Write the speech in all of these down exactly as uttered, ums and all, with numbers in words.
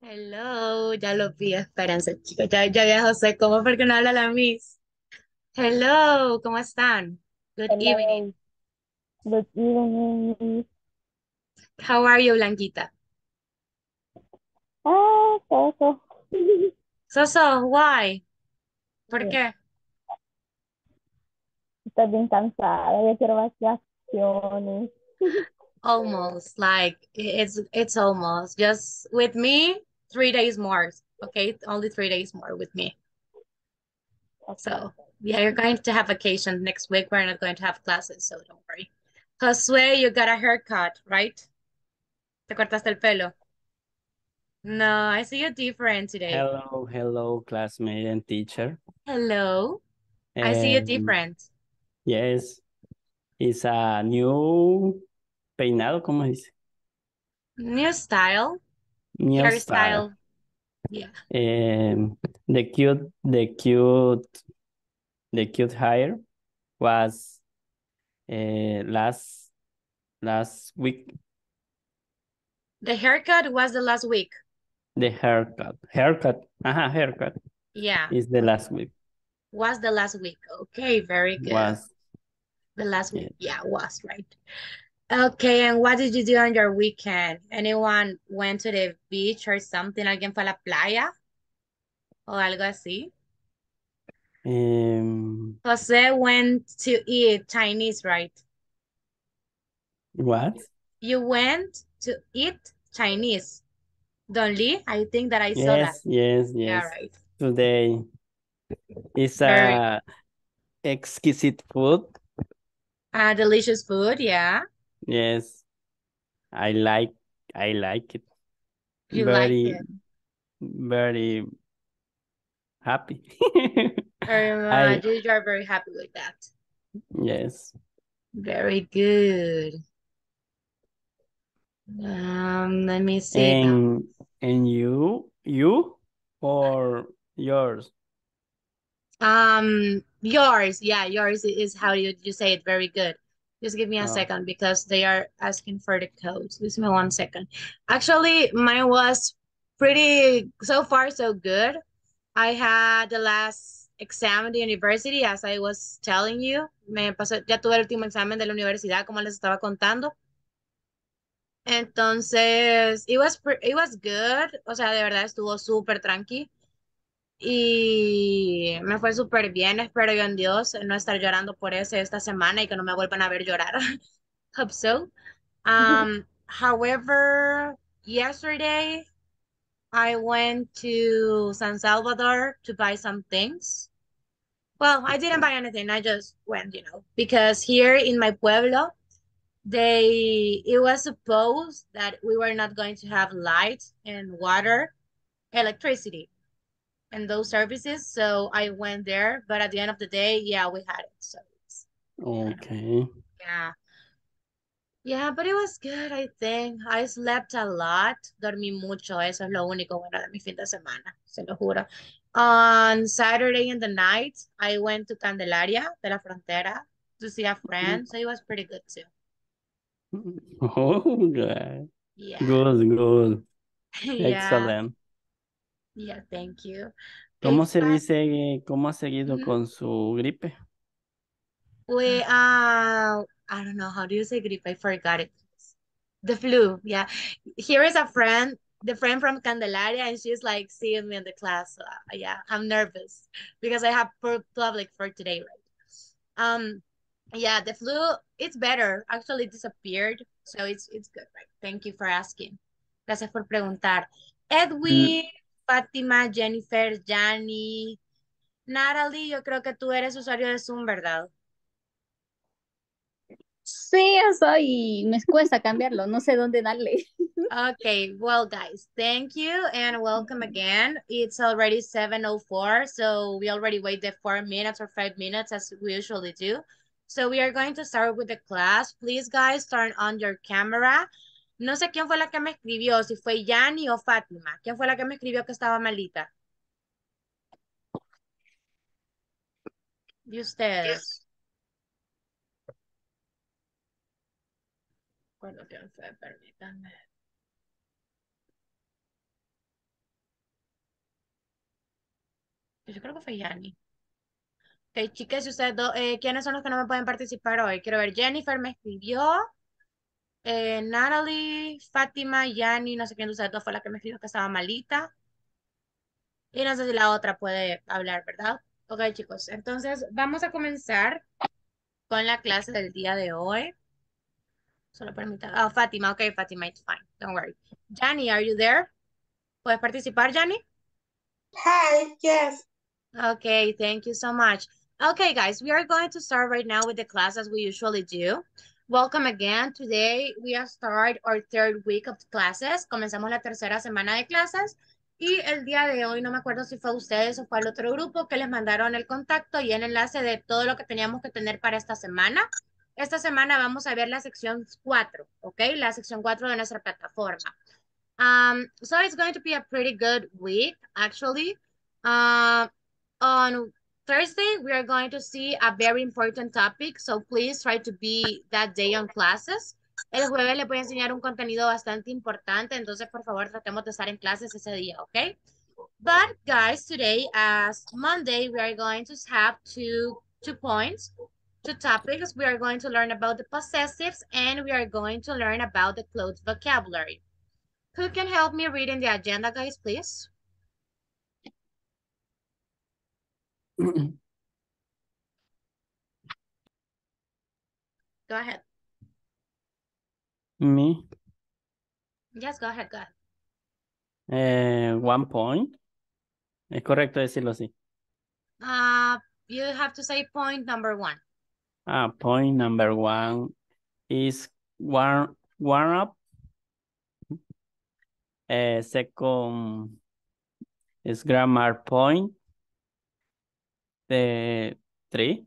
Hello, ya lo vi, espérense, chicos. Ya, ya vi a José, ¿cómo? Porque no habla la Miss. Hello, ¿cómo están? Good evening. Hello, good evening. How are you, Blanquita? Ah, eso. So, so, why? ¿Por Sí, qué? estoy bien cansada, ya quiero vacaciones. Almost, like, it's it's almost. Just with me, three days more. Okay, only three days more with me. Okay. So, yeah, you're going to have vacation next week. We're not going to have classes, so don't worry. Josue, you got a haircut, right? ¿Te cortaste el pelo? No, I see you different today. Hello, hello, classmate and teacher. Hello. I see you And different. yes, it's a new peinado, ¿cómo dice? New style, New style. hairstyle. Yeah. And the cute, the cute, the cute hair was uh, last last week. The haircut was the last week. The haircut, haircut, aha, haircut Yeah. is the Okay. last week. Was the last week. Okay, very good. Was The last yeah. week. Yeah, was right. Okay, and what did you do on your weekend? Anyone went to the beach or something? ¿Alguien fue a la playa o algo así? Um, Jose went to eat Chinese, right? what? You went to eat Chinese. Don Lee, I think that I saw that. Yes, yes, Yeah, yes. right. Today is Very a exquisite food. uh, delicious food. Yeah, Yes, I like I like it. you like Very it very happy. very I much. You are very happy with that. yes. Very good. Um, let me see now. And and you you or yours? Um, yours, yeah, yours is how you you say it. Very good. Just give me a Oh, second because they are asking for the codes. Give me one second. Actually, mine was pretty so far so good. I had the last exam at the university, as I was telling you. Me pasó, ya tuve el último examen de la universidad, como les estaba contando. Entonces, it was, pre- it was good. O sea, de verdad estuvo súper tranqui. Y me fue súper bien. Espero yo en Dios no estar llorando por ese esta semana y que no me vuelvan a ver llorar. Hope so. Um, however, yesterday I went to San Salvador to buy some things. Well, I didn't buy anything. I just went, you know, because here in my pueblo, they it was supposed that we were not going to have light and water, electricity, and those services. So I went there, but at the end of the day, yeah, we had it. So it's, okay. yeah. Yeah, but it was good, I think. I slept a lot, dormí mucho, eso es lo único bueno de mi fin de semana, se lo juro. On Saturday in the night, I went to Candelaria de la Frontera to see a friend, so it was pretty good too. Oh, good. Yeah, Good, good. yeah, Excellent. yeah, thank you. ¿Cómo It's se fun. dice, cómo ha seguido Mhm. con su gripe? We, uh, I don't know, how do you say gripe? I forgot it. The flu, yeah. Here is a friend, the friend from Candelaria, and she's like seeing me in the class. So, uh, yeah, I'm nervous because I have pu- public for today, right? Um, yeah, the flu, it's better. Actually, it disappeared, so it's it's good, right? Thank you for asking. Gracias por preguntar. Mm, Edwin, Fátima, Jennifer, Jani, Natalie, yo creo que tú eres usuario de Zoom, ¿verdad? Sí, eso y me cuesta cambiarlo, no sé dónde darle. Okay, well, guys, thank you and welcome again. It's already seven oh four, so we already waited four minutes or five minutes as we usually do. So we are going to start with the class. Please, guys, turn on your camera. No sé quién fue la que me escribió, si fue Yani o Fátima. ¿Quién fue la que me escribió que estaba malita? De ustedes. Bueno, quién fue, permítanme. Yo creo que fue Yanni. Ok, chicas, y ustedes dos, eh, ¿quiénes son los que no me pueden participar hoy? Quiero ver, Jennifer me escribió, eh, Natalie, Fátima, Yanni, no sé quién de ustedes dos fue la que me escribió que estaba malita. Y no sé si la otra puede hablar, ¿verdad? Ok, chicos, entonces vamos a comenzar con la clase del día de hoy. Solo permita. Ah, Fátima, ok, Fátima, it's fine. Don't worry. Yanni, are you there? ¿Puedes participar, Yanni? Hi, yes. Okay, thank you so much. Okay, guys, we are going to start right now with the class as we usually do. Welcome again. Today we are start our third week of classes. Comenzamos la tercera semana de clases y el día de hoy no me acuerdo si fue ustedes o fue el otro grupo que les mandaron el contacto y el enlace de todo lo que teníamos que tener para esta semana. Esta semana vamos a ver la sección cuatro, ¿ok? La sección cuatro de nuestra plataforma. Um, so it's going to be a pretty good week, actually. Uh, on Thursday, we are going to see a very important topic, so please try to be that day on classes. El jueves les voy a enseñar un contenido bastante importante, entonces por favor tratemos de estar en clases ese día, ¿ok? But guys, today as Monday, we are going to have two, two points, two topics. We are going to learn about the possessives and we are going to learn about the closed vocabulary. Who can help me read in the agenda, guys, please? Go ahead. Me, Yes, go ahead, go ahead. eh, one point. Es correcto decirlo así. Uh, you have to say point number one. Ah, point number one is warm, warm up. Eh, second is grammar point. The three.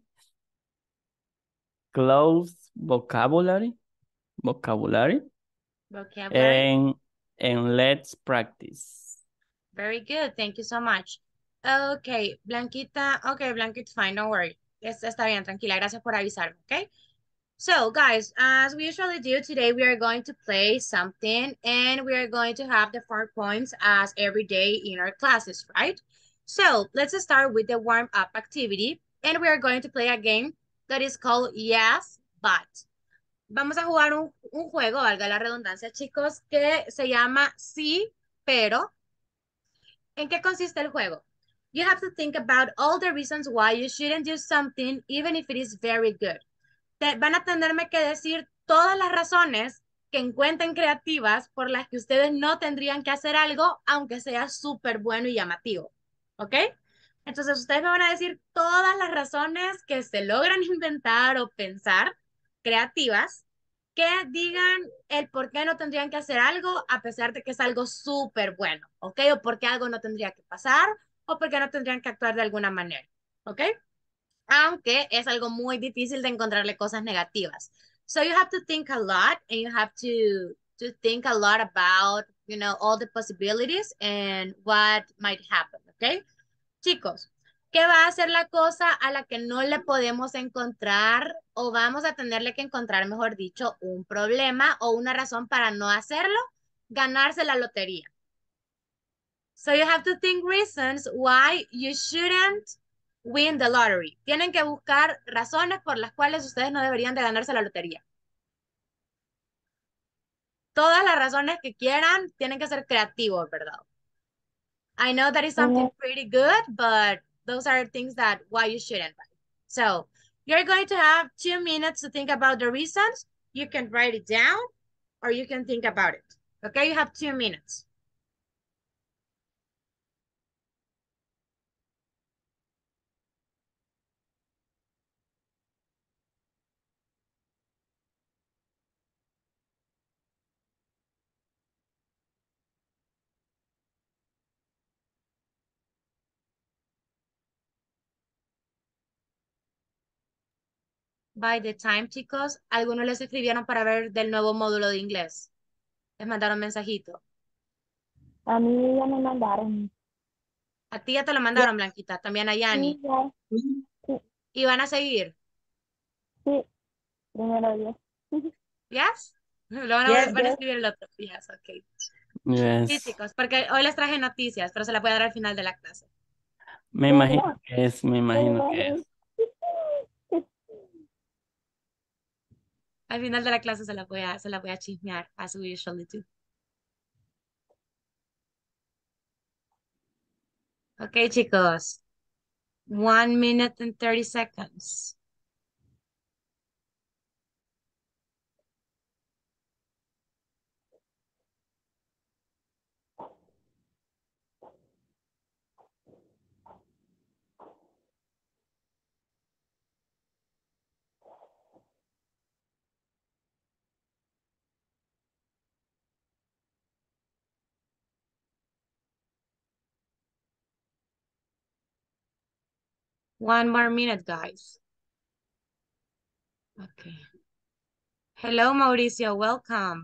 Close vocabulary. Vocabulary. Vocabulary. And, and let's practice. Very good. Thank you so much. Okay, Blanquita. Okay, Blanquita, fine. Don't worry. Es- Está bien, tranquila. Gracias por avisarme, okay? So, guys, as we usually do today, we are going to play something and we are going to have the four points as every day in our classes, right? So, let's start with the warm-up activity and we are going to play a game that is called Yes, But. Vamos a jugar un, un juego, valga la redundancia, chicos, que se llama Sí, pero. ¿En qué consiste el juego? You have to think about all the reasons why you shouldn't do something even if it is very good. Te, van a tenerme que decir todas las razones que encuentren creativas por las que ustedes no tendrían que hacer algo, aunque sea súper bueno y llamativo. ¿Ok? Entonces, ustedes me van a decir todas las razones que se logran inventar o pensar creativas que digan el por qué no tendrían que hacer algo a pesar de que es algo súper bueno, ¿ok? O por qué algo no tendría que pasar o por qué no tendrían que actuar de alguna manera, ¿ok? Aunque es algo muy difícil de encontrarle cosas negativas. So you have to think a lot and you have to, to think a lot about, you know, all the possibilities and what might happen, ¿ok? Chicos, ¿qué va a ser la cosa a la que no le podemos encontrar o vamos a tenerle que encontrar, mejor dicho, un problema o una razón para no hacerlo? Ganarse la lotería. So you have to think reasons why you shouldn't win the lottery. Tienen que buscar razones por las cuales ustedes no deberían de ganarse la lotería. Todas las razones que quieran tienen que ser creativos, ¿verdad? I know that is something pretty good, but those are things that why you shouldn't buy. So you're going to have two minutes to think about the reasons. You can write it down or you can think about it. Okay, you have two minutes. By the time, chicos, algunos les escribieron para ver del nuevo módulo de inglés. Les mandaron mensajito. A mí ya me mandaron. A ti ya te lo mandaron, Blanquita, también a Yani. Sí, ya. Sí, ¿Y van a seguir? sí, primero Dios. ¿Yes? Lo van a, Yes, van a yes. escribir el otro. Yes, ok. Sí, Yes. chicos, porque hoy les traje noticias, pero se las voy a dar al final de la clase. Me imagino que es, me imagino que es. Al final de la clase se la voy a, se la voy a chismear, as we usually do. Ok, chicos. One minute and thirty seconds. One more minute, guys. Okay. Hello, Mauricio. Welcome.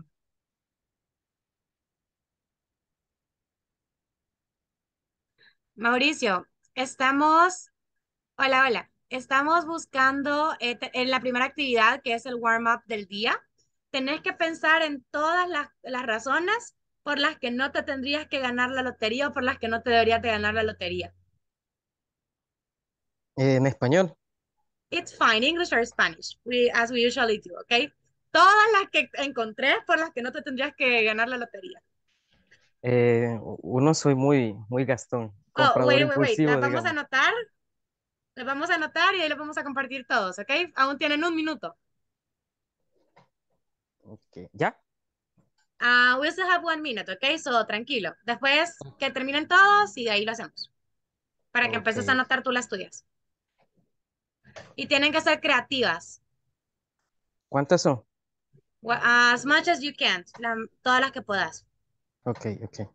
Mauricio, estamos, hola, hola, estamos buscando eh, te- en la primera actividad que es el warm-up del día. Tenés que pensar en todas las, las razones por las que no te tendrías que ganar la lotería o por las que no te deberías de ganar la lotería. Eh, en español, It's fine, English or Spanish, we, as we usually do, ¿ok? Todas las que encontré por las que no te tendrías que ganar la lotería. eh, uno soy muy, muy gastón, Oh, comprador wait, wait, wait, las impulsivo, vamos a digamos. anotar, las vamos a anotar y ahí las vamos a compartir todos, ¿ok? Aún tienen un minuto. Ok, ¿ya? Uh, we still have one minute, ¿ok? So, tranquilo. Después que terminen todos y de ahí lo hacemos. Para que Ok, empieces a anotar tú las tuyas. Y tienen que ser creativas. ¿cuántas son? Wha- As much as you can. La- todas las que puedas. Ok, ok.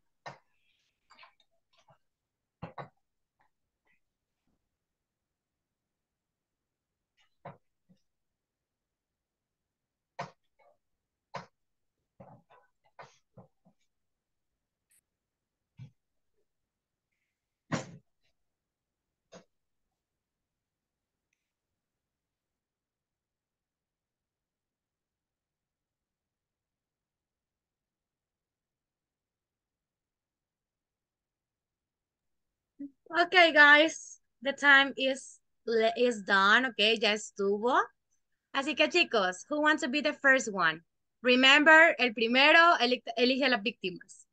Okay, guys. The time is, le- is done, okay? Ya estuvo. Así que, chicos, who wants to be the first one? Remember, el primero eli- elige a las víctimas.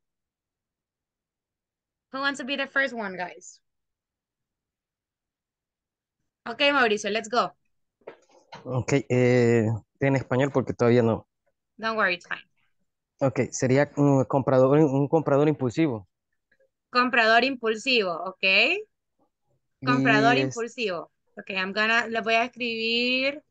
Who wants to be the first one, guys? Okay, Mauricio, let's go. Ok, eh, en español porque todavía no. Don't worry, it's fine. Ok, sería un comprador, un comprador impulsivo. Comprador impulsivo, ¿ok? Comprador Y es, impulsivo. Ok, I'm gonna, le voy a escribir,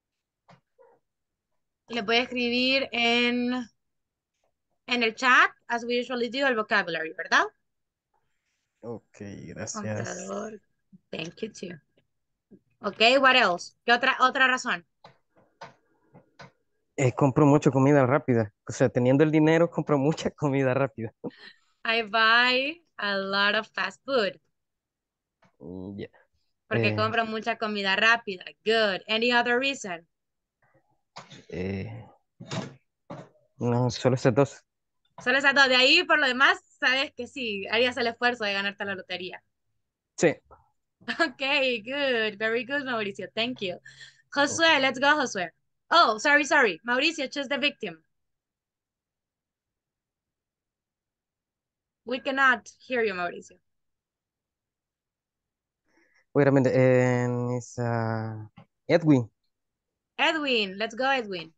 le voy a escribir en, en el chat, as we usually do, el vocabulary, ¿verdad? ok, gracias. Comprador, thank you too. Ok, what else? ¿Qué otra, otra razón? Eh, compro mucho comida rápida. O sea, teniendo el dinero, compro mucha comida rápida. I buy a lot of fast food. Mm, ya. Porque Eh, compro mucha comida rápida. Good. Any other reason? eh, no, solo esas dos. Solo esas dos. De ahí, por lo demás, sabes que sí, harías el esfuerzo de ganarte la lotería. Sí. Okay, good. Very good, Mauricio. Thank you. Josué, let's go, Josué. Oh, sorry, sorry. Mauricio, choose the victim. We cannot hear you, Mauricio. Wait a minute. And it's uh, Edwin. Edwin, let's go, Edwin.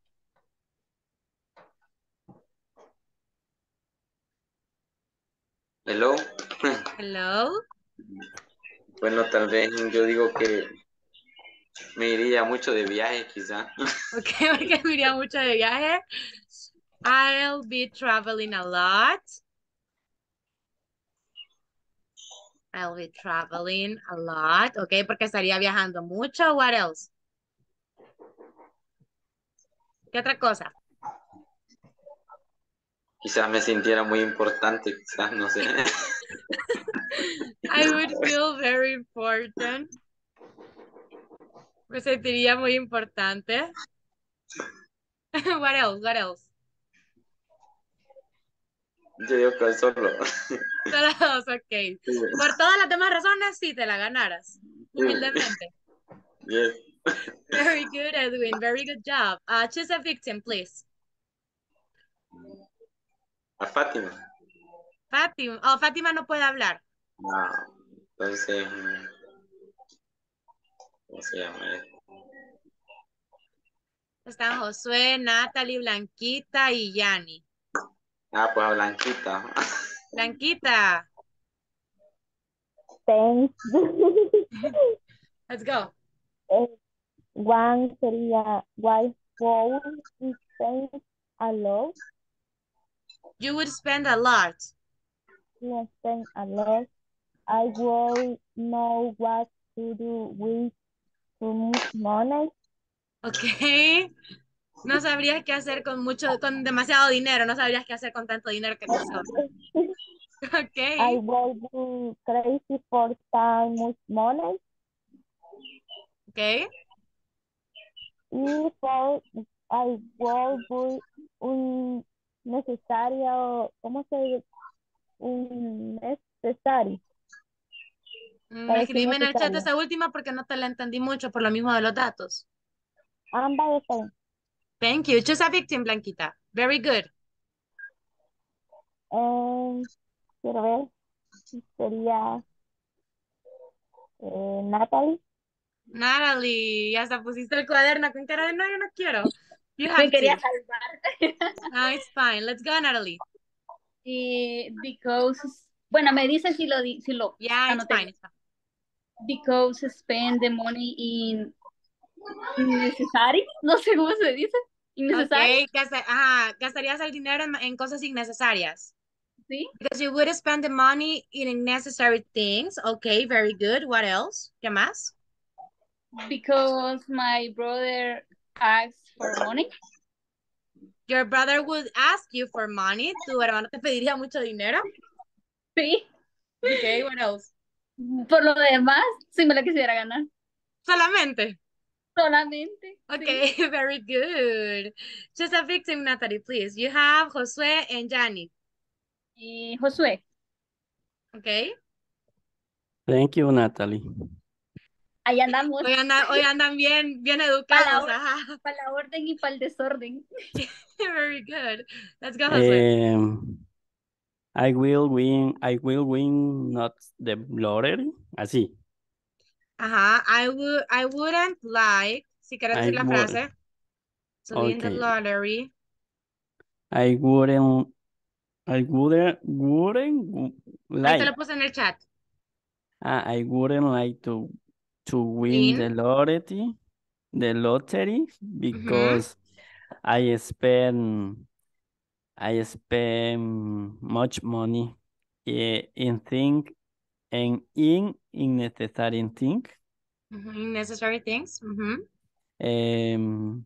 Hello. Hello. Bueno, tal vez yo digo que me iría mucho de viaje, quizá. Okay, porque me iría mucho de viaje. I'll be traveling a lot. I'll be traveling a lot. Okay, porque estaría viajando mucho. What else? ¿Qué otra cosa? Quizás me sintiera muy importante, quizás, no sé. I would feel very important. Me sentiría muy importante. What else? What else? Yo digo que solo. Solo dos, ok. Por todas las demás razones, sí te la ganaras. Humildemente. Yes. Very good, Edwin. Very good job. Uh, choose a victim, please. A Fátima. Fátima. Oh, Fátima no puede hablar. Ah, entonces, mm, ¿cómo se llama esto? Están Josué, Natalie, Blanquita y Yani. Ah, pues a Blanquita. Blanquita, Thanks. let's go. Eh, One sería why would you spend a lot? You would spend a lot. You spend a lot. I will know what to do with too much money. Ok. No sabrías qué hacer con mucho, con demasiado dinero. No sabrías qué hacer con tanto dinero que te sobra. I Ok. will be crazy for so much money. Ok. Y for I will be un necesario, ¿cómo se dice? Un necesario. Mm, Para decir escribime en el chat necesario. esa última porque no te la entendí mucho por lo mismo de los datos. Ambas están. Thank you. Choose a victim, Blanquita. Very good. Eh, quiero ver. Sería eh, Natalie. Natalie, ya hasta pusiste el cuaderno con cara de no, yo no quiero. You Me have quería to. salvar. No, it's fine. Let's go, Natalie. Eh, because, bueno, me dice si lo, di- si lo Yeah, it's anoté fine. bien. It's fine. Because spend the money in necessary, no sé cómo se dice, innecessary, Okay, gasta- ajá, gastarías el dinero en, en cosas innecesarias. ¿sí? Because you would spend the money in unnecessary things. Okay, very good. What else? ¿Qué más? Because my brother asks for money, Your brother would ask you for money. Tu hermano te pediría mucho dinero. ¿sí? Okay, what else? Por lo demás, si me la quisiera ganar, Solamente. solamente, ¿sí? Okay, very good. Just a victim, Natalie, please. You have Josué and Yanni. Eh, Josué, Okay. Thank you, Natalie. ahí andamos, Hoy andan, hoy andan bien, bien para la, educados. or- Ajá. pa' la orden y para el desorden. Very good. Let's go, Josué. Em, I will win, I will win not the lottery. Así. Ajá. I would, I wouldn't like, si quieres I decir la would, frase, to win the okay. lottery. I wouldn't, I wouldn't, wouldn't Ahí te like. lo puse en el chat. Ah, I wouldn't like to to win Win. the lottery, the lottery Ujú, because I spend I spend much money eh, in thing and in unnecessary thing. ujú, Unnecessary things. Ujú. Em,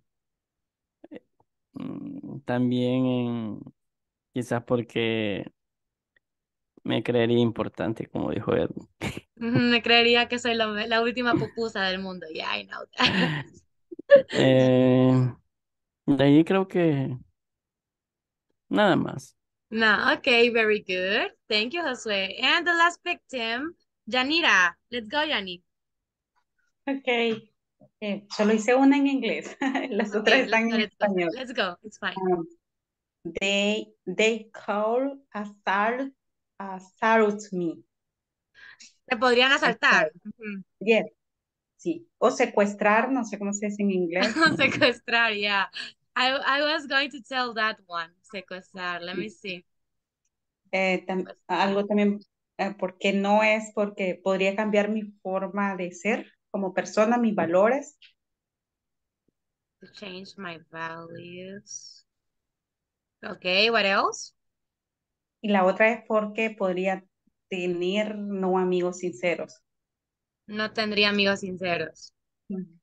mm, también en, quizás porque me creería importante, como dijo Edwin. Ujú, Me creería que soy la, la última pupusa del mundo. Yeah, I know that. Eh, de ahí creo que nada más. No, okay, very good. Thank you, Josué. And the last victim, Yanira. Let's go, Yani. Ok, eh, solo hice una en inglés, las otras Okay, let's están go, en let's go. español. Let's go. It's fine. Um, they, they call assault, assault me. Te podrían asaltar. Assault. Ujú. Yes, sí. O secuestrar, no sé cómo se dice en inglés. Secuestrar, yeah. I, I was going to tell that one. Secuestrar. Let me see. Eh, tam- Secuestrar. algo también, eh, porque no es porque podría cambiar mi forma de ser como persona, mis valores. To change my values. Okay, what else? Y la otra es porque podría tener no amigos sinceros. No tendría amigos sinceros. Mm.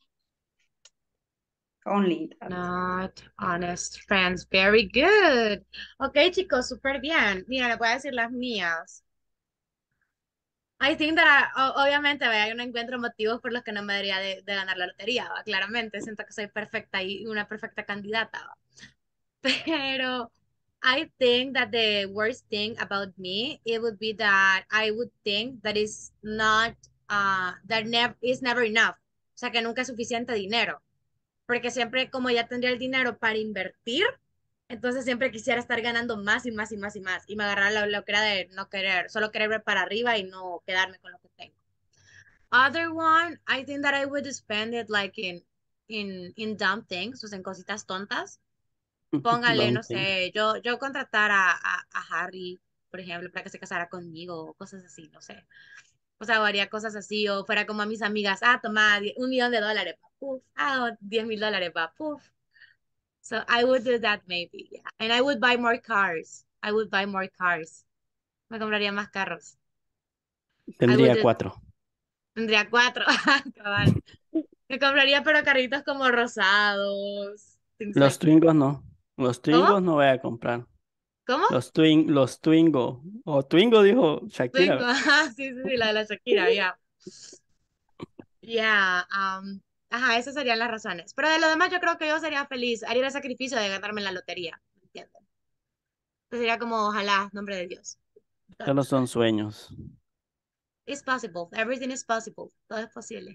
Only that. Not honest friends. Very good. Ok, chicos, súper bien. Mira, les voy a decir las mías. I think that I- o- obviamente vaya, yo no encuentro motivos por los que no me debería de, de ganar la lotería, ¿va? Claramente, siento que soy perfecta y una perfecta candidata, ¿va? Pero I think that the worst thing about me, it would be that I would think that is not, uh, that nev is never enough. O sea, que nunca es suficiente dinero. Porque siempre como ya tendría el dinero para invertir, entonces siempre quisiera estar ganando más y más y más y más. Y me agarraba la locura de no querer, solo querer ver para arriba y no quedarme con lo que tengo. Other one, I think that I would spend it like in, in, in dumb things, o sea, en cositas tontas. Póngale, no Don't think. sé, yo, yo contratar a, a, a Harry, por ejemplo, para que se casara conmigo, o cosas así, no sé. O sea, o haría cosas así, o fuera como a mis amigas, ah, toma die- un millón de dólares, pa, puf, ah, diez mil dólares, pa, puf. So I would do that maybe, yeah. And I would buy more cars. I would buy more cars. Me compraría más carros. I would Tendría do, cuatro. tendría cuatro, cabal. Me compraría pero carritos como rosados, things Los like that. Twingos no. Los ¿Cómo? Twingos no voy a comprar. ¿Cómo? Los twin, los Twingo. O Twingo dijo Shakira. Twingo, ajá, sí, sí, sí, la de la Shakira, ya. Ya, um, ajá, esas serían las razones. Pero de lo demás yo creo que yo sería feliz, haría el sacrificio de ganarme la lotería, ¿me entienden? Entonces sería como, ojalá, nombre de Dios. But Solo son sueños. it's possible, everything is possible, todo es posible.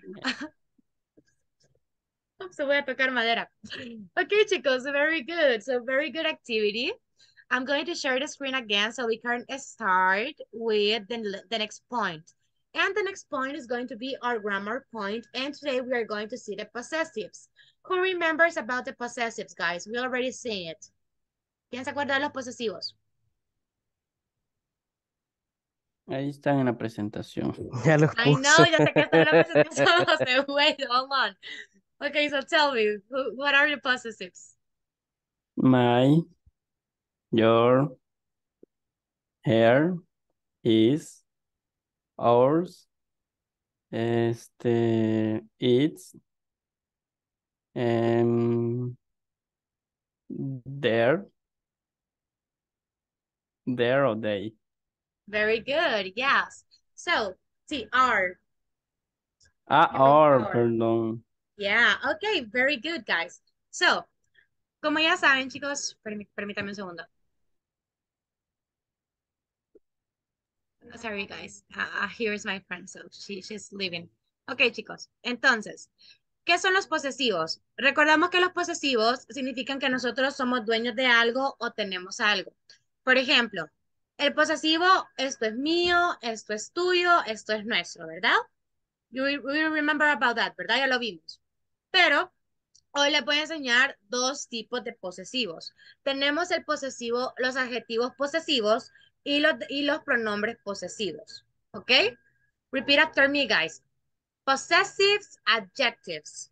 Se voy a tocar madera. Okay, chicos, very good. So very good activity. I'm going to share the screen again so we can start with the, the next point. And the next point is going to be our grammar point. And today we are going to see the possessives. Who remembers about the possessives, guys? We already seen it. ¿Quién se acuerda de los posesivos? Ahí están en la presentación. Ya los I know, puso. ya sé que está en la presentación, José. Wait, hold on. Okay, so tell me, who, what are the possessives? My, your, her, his, ours, este, its, em, their, their or they. Very good, yes. So, see, are. Ah, Your or, are. perdón. Yeah, okay, very good, guys. So, como ya saben, chicos, permí- permítanme un segundo. Sorry, guys. Uh, here's my friend, so she, she's leaving. Ok, chicos. Entonces, ¿qué son los posesivos? Recordamos que los posesivos significan que nosotros somos dueños de algo o tenemos algo. Por ejemplo, el posesivo, esto es mío, esto es tuyo, esto es nuestro, ¿verdad? You will we will remember about that, ¿verdad? Ya lo vimos. Pero hoy les voy a enseñar dos tipos de posesivos. Tenemos el posesivo, los adjetivos posesivos y los, y los pronombres posesivos. ¿Ok? Repeat after me, guys. Possessives, adjectives.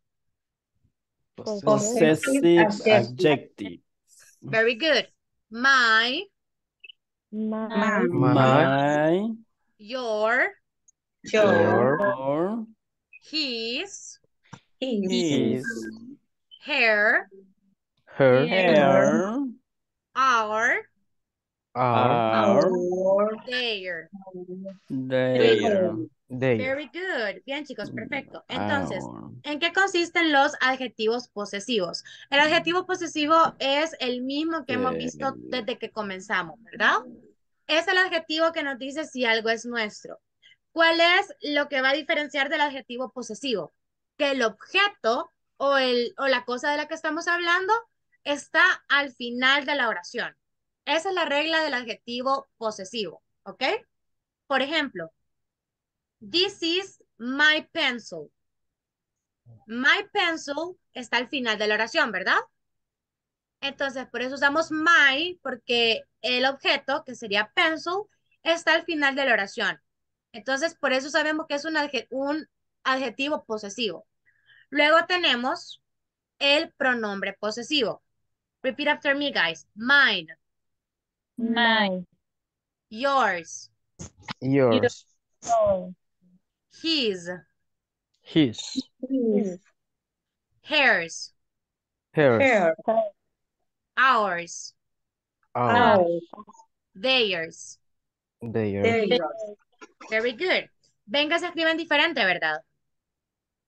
Possessive adjective. Very good. My, My, My, your, Your, your, his, his, her, Her, her, our, our, our, their. their, their. Very good. Bien, chicos, perfecto. Entonces, our. ¿en qué consisten los adjetivos posesivos? El adjetivo posesivo es el mismo que hemos visto desde que comenzamos, ¿verdad? Es el adjetivo que nos dice si algo es nuestro. ¿Cuál es lo que va a diferenciar del adjetivo posesivo? Que el objeto o, el, o la cosa de la que estamos hablando está al final de la oración. Esa es la regla del adjetivo posesivo, ¿ok? Por ejemplo, this is my pencil. My pencil está al final de la oración, ¿verdad? Entonces, por eso usamos my, porque el objeto, que sería pencil, está al final de la oración. Entonces, por eso sabemos que es un, adje un adjetivo posesivo. Luego tenemos el pronombre posesivo. Repeat after me, guys. Mine, mine, yours, Yours. yours, his, His. his, hers, Hers. her, ours, Ours. ours, theirs. Their. theirs. Very good. Ven que se escriben diferente, ¿verdad?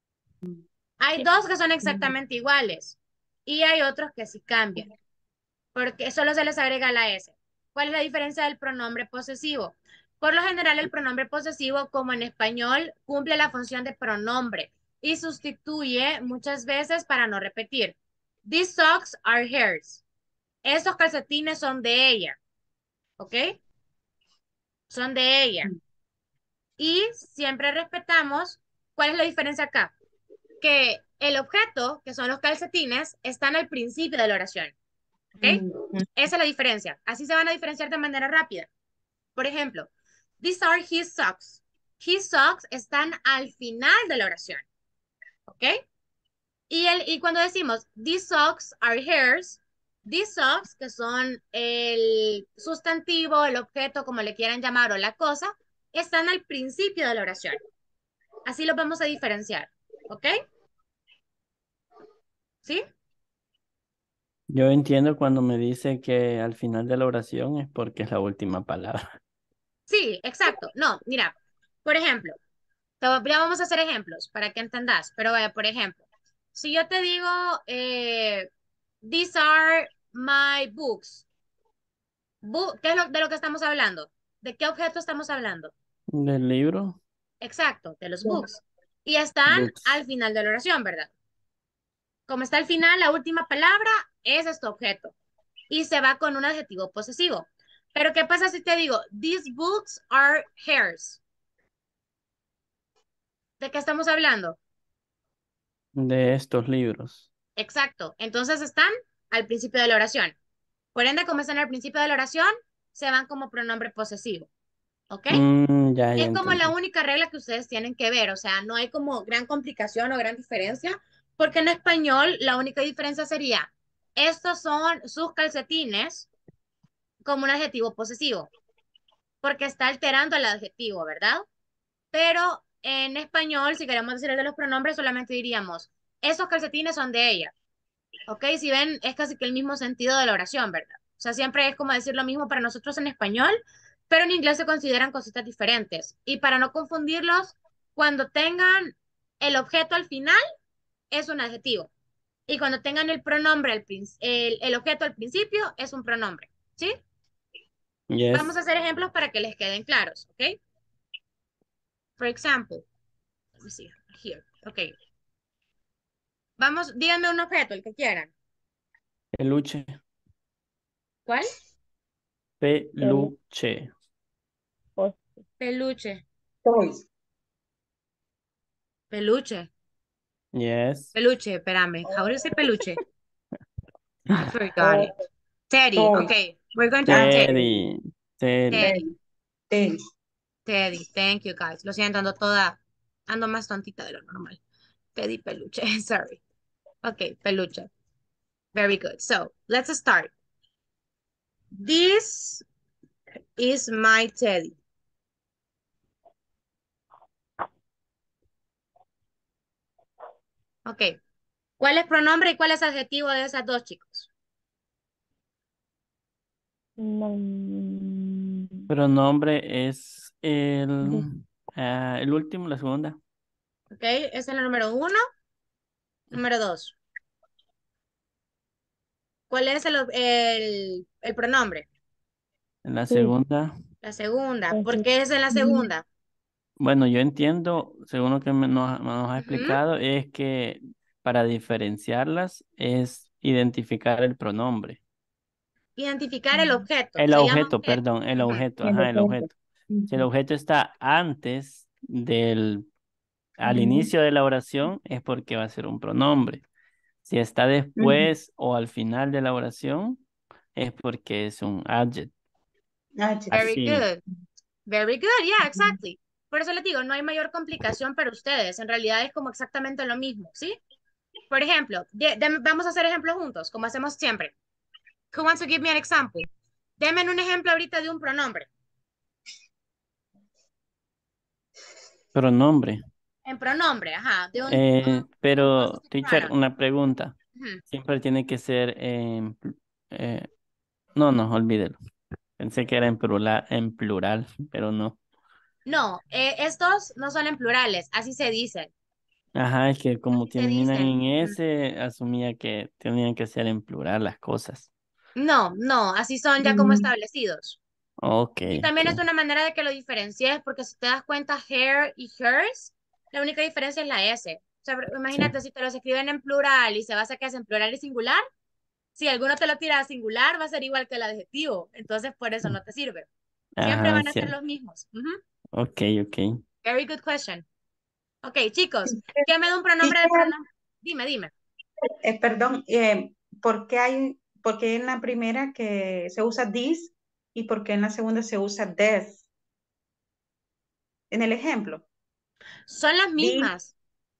Hay dos que son exactamente iguales y hay otros que sí cambian. porque solo se les agrega la S. ¿Cuál es la diferencia del pronombre posesivo? Por lo general, el pronombre posesivo, como en español, cumple la función de pronombre y sustituye muchas veces para no repetir. These socks are hers. Estos calcetines son de ella. ¿Ok? Son de ella. Y siempre respetamos. ¿Cuál es la diferencia acá? Que el objeto, que son los calcetines, están al principio de la oración. ¿Ok? Ujú. Esa es la diferencia. Así se van a diferenciar de manera rápida. Por ejemplo, these are his socks. His socks están al final de la oración. ¿Ok? Y, el, y cuando decimos these socks are hers, these socks, que son el sustantivo, el objeto, como le quieran llamar, o la cosa, están al principio de la oración. Así los vamos a diferenciar. ¿Ok? ¿Sí? Yo entiendo cuando me dice que al final de la oración es porque es la última palabra. Sí, exacto. No, mira, por ejemplo, te voy- ya vamos a hacer ejemplos para que entendas, pero vaya, por ejemplo, si yo te digo, eh, these are my books, Bu- ¿qué es lo, de lo que estamos hablando? ¿De qué objeto estamos hablando? Del libro, Exacto, de los books. Y están books. al final de la oración, ¿verdad? Como está al final, la última palabra, ese es tu objeto. Y se va con un adjetivo posesivo. Pero ¿qué pasa si te digo, these books are hers? ¿De qué estamos hablando? De estos libros. Exacto. Entonces están al principio de la oración. Por ende, como están al principio de la oración, se van como pronombre posesivo. ¿Ok? Mm, ya, ya Es como la entendí. única regla que ustedes tienen que ver, o sea, no hay como gran complicación o gran diferencia, porque en español la única diferencia sería, estos son sus calcetines como un adjetivo posesivo, porque está alterando el adjetivo, ¿verdad? Pero en español, si queremos decir el de los pronombres, solamente diríamos, esos calcetines son de ella, ¿ok? Si ven, es casi que el mismo sentido de la oración, ¿verdad? O sea, siempre es como decir lo mismo para nosotros en español, pero en inglés se consideran cositas diferentes. Y para no confundirlos, cuando tengan el objeto al final, es un adjetivo. Y cuando tengan el pronombre, al prin- el, el objeto al principio, es un pronombre. ¿Sí? Vamos a Yes. hacer ejemplos para que les queden claros, ¿ok? For example, let me see here. Ok. Vamos, díganme un objeto, el que quieran. Peluche. ¿Cuál? El Peluche. post. Peluche. Toys. Peluche. Yes. Peluche, espérame. How do you say peluche? I forgot Oh, it. Teddy. Toys. Okay, we're going to do Ah, Teddy. Teddy. Teddy. Teddy. Teddy. Teddy. Thank you, guys. Lo siento, ando toda, ando más tontita de lo normal. Teddy peluche. Sorry. Okay, peluche. Very good. So let's start. This is my teddy. Okay. ¿Cuál es pronombre y cuál es adjetivo de esas dos, chicos? no, Pronombre es de- el, ah, el último, la segunda. Okay, esa es la número uno. Número dos. ¿Cuál es el, el, el pronombre? La sí, segunda. La segunda. ¿Por es- qué es en la segunda? Bueno, yo entiendo, según lo que me- nos, nos ha Ujú. explicado, es que para diferenciarlas es identificar el pronombre. Identificar el objeto. El Se llama objeto, objeto. perdón, el Ujú. objeto, El ajá, el objeto. objeto. Si el Ujú. objeto está antes del, al Ujú. inicio de la oración, es porque va a ser un pronombre. Si está Ujú. después o al final de la oración, es porque es un adjective. Ah, sí. Very Así. good. Very good. Yeah, Ujú. exactly. Por eso les digo, no hay mayor complicación para ustedes. En realidad es como exactamente lo mismo, ¿sí? Por ejemplo, de- de- vamos a hacer ejemplos juntos, como hacemos siempre. Who wants to give me an example? Denme un ejemplo ahorita de un pronombre. Pronombre. En pronombre, ajá. De un Eh, um, pero, composite teacher, pronoun. una pregunta. Ujú. Siempre tiene que ser en... pl- eh, no, no, olvídelo. Pensé que era en plural, en plural, pero no. No, eh, estos no son en plurales, así se dicen. Ajá, es que como Así se terminan dicen. en Ujú. S, asumía que tenían que ser en plural las cosas. No, no, así son ya como Mm, establecidos. Ok, Y también es ok. una manera de que lo diferencies, porque si te das cuenta, hair y hers, la única diferencia es la S. O sea, Sí. imagínate si te los escriben en plural y se basa que es en plural y singular, si alguno te lo tira a singular, va a ser igual que el adjetivo. Entonces, por eso no te sirve. Siempre Ajá, van a ser cierto. los mismos. Ujú. Ok, ok. Very good question. Ok, chicos, ¿quién me da un pronombre de teacher, pronombre? Dime, dime. eh, perdón, eh, ¿por qué hay, por qué en la primera que se usa this y por qué en la segunda se usa this? En el ejemplo, Son las this, mismas.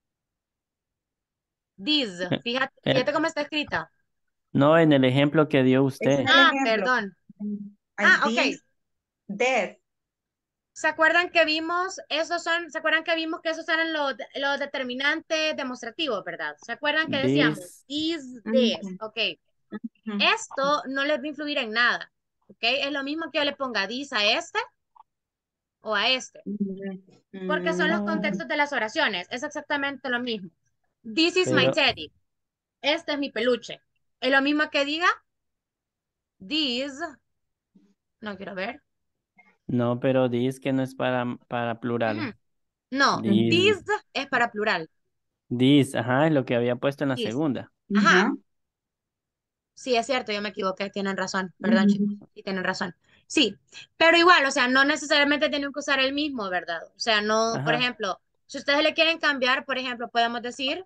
These. Eh, Fíjate, eh, fíjate cómo está escrita. no, en el ejemplo que dio es en usted. el Ah, ejemplo. perdón. Hay Ah, ok. this, this. ¿Se acuerdan que vimos, esos son, ¿se acuerdan que vimos que esos eran los, los determinantes demostrativos, ¿verdad? ¿Se acuerdan que decíamos This, is this? Ujú, Ok. ujú, Esto no les va a influir en nada. ¿Ok? Es lo mismo que yo le ponga this a este o a este. ujú, Porque son los ujú. contextos de las oraciones. Es exactamente lo mismo. This is my pero teddy. Este es mi peluche. Es lo mismo que diga this. No quiero ver. no, pero this que no es para, para plural. Ujú. No, This, this es para plural. this, ajá, es lo que había puesto en la This. segunda. Ajá. Ajá, Sí, es cierto, yo me equivoqué, tienen razón, perdón, chicos, ujú. sí tienen razón. Sí, pero igual, o sea, no necesariamente tienen que usar el mismo, ¿verdad? O sea, no, por Ajá. ejemplo, si ustedes le quieren cambiar, por ejemplo, podemos decir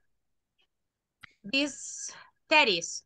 these teddies,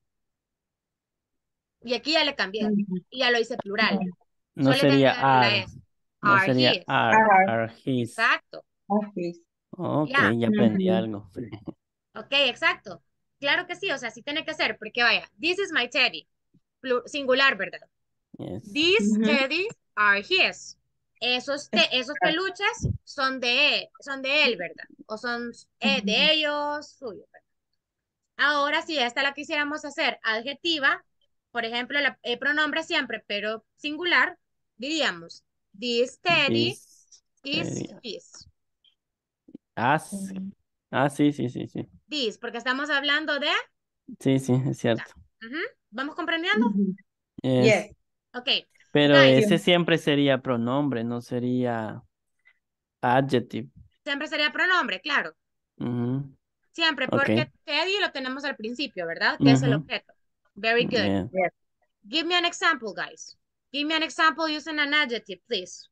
y aquí ya le cambié, Ujú. y ya lo hice plural, No solo hay que sería agregarle la are, S. no Are sería his, are, Ah, are his. exacto, office. Ok, ya, ya aprendí Ujú, algo. ok, exacto. Claro que sí, o sea, sí tiene que ser, porque vaya, this is my teddy, plu- singular, ¿verdad? Yes. These ujú. teddies are his. Esos, te, esos peluches son de, son de él, ¿verdad? O son eh, Ujú. de ellos, suyos, ¿verdad? Ahora, si esta la quisiéramos hacer adjetiva, por ejemplo, la- el pronombre siempre, pero singular, diríamos, this teddy This is sería his. as. Ah, sí, sí, sí, sí. This, porque estamos hablando de... Sí, sí, es ya. cierto. Ujú. ¿Vamos comprendiendo? Ujú. Es, Yes. Ok. pero Guys, ese Sí. siempre sería pronombre, no sería adjective. siempre sería pronombre, claro. Ujú, Siempre, ok. porque Teddy lo tenemos al principio, ¿verdad? Que es el Ujú, objeto. Very good. yeah. Yes. Give me an example, guys. Give me an example using an adjective, please.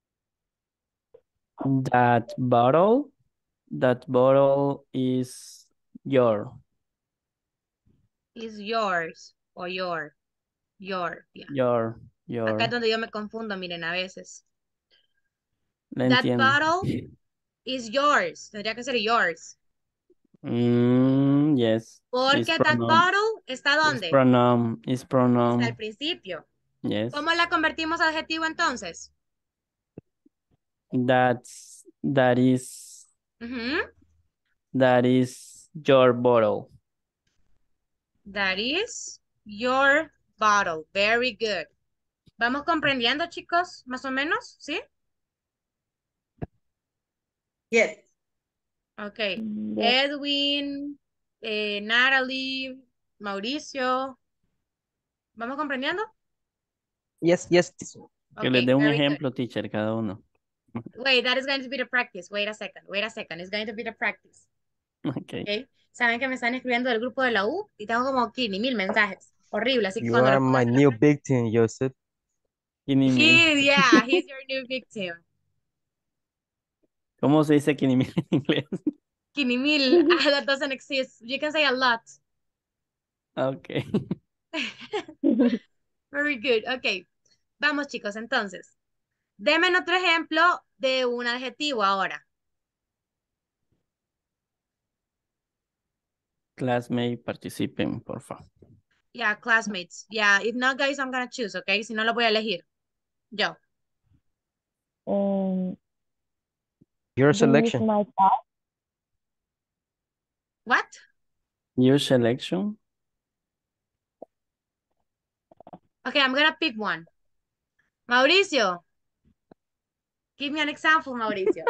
That bottle, that bottle is your, Is yours o your, your, yeah. your, Acá es your. donde yo me confundo, miren, a veces. La That entiendo. bottle is yours. Tendría que ser yours. Mm, yes. It's Porque that pronoun. bottle está It's ¿dónde? pronoun. It's Está al pronoun. principio. Yes. ¿Cómo la convertimos a adjetivo entonces? That's that is Ujú. that is your bottle. That is your bottle. Very good. ¿Vamos comprendiendo, chicos? Más o menos, ¿sí? Yes. Ok. Yes. Edwin, eh, Natalie, Mauricio. ¿Vamos comprendiendo? Yes, yes. Que Ok, les dé un very good. ejemplo, teacher, cada uno. Wait, that is going to be the practice. Wait a second, wait a second. It's going to be the practice. Okay. Ok. Saben que me están escribiendo del grupo de la U y tengo como quince mil mensajes. Horrible, así que You cuando are les ponga a my hacer la new práctica. victim, Joseph. Kinimil. He, yeah, he's your new victim. ¿Cómo se dice kinimil en inglés? quince mil, that doesn't exist. You can say a lot. Okay. Very good. Ok. Vamos, chicos, entonces. Denme otro ejemplo de un adjetivo ahora. Classmate, participen, por favor. Yeah, classmates. Yeah, if not, guys, I'm gonna choose, okay? Si no, lo voy a elegir. Yo. Um, Your this is selection. my car. What? Your selection. Okay, I'm gonna pick one. Mauricio. Give me an example, Mauricio.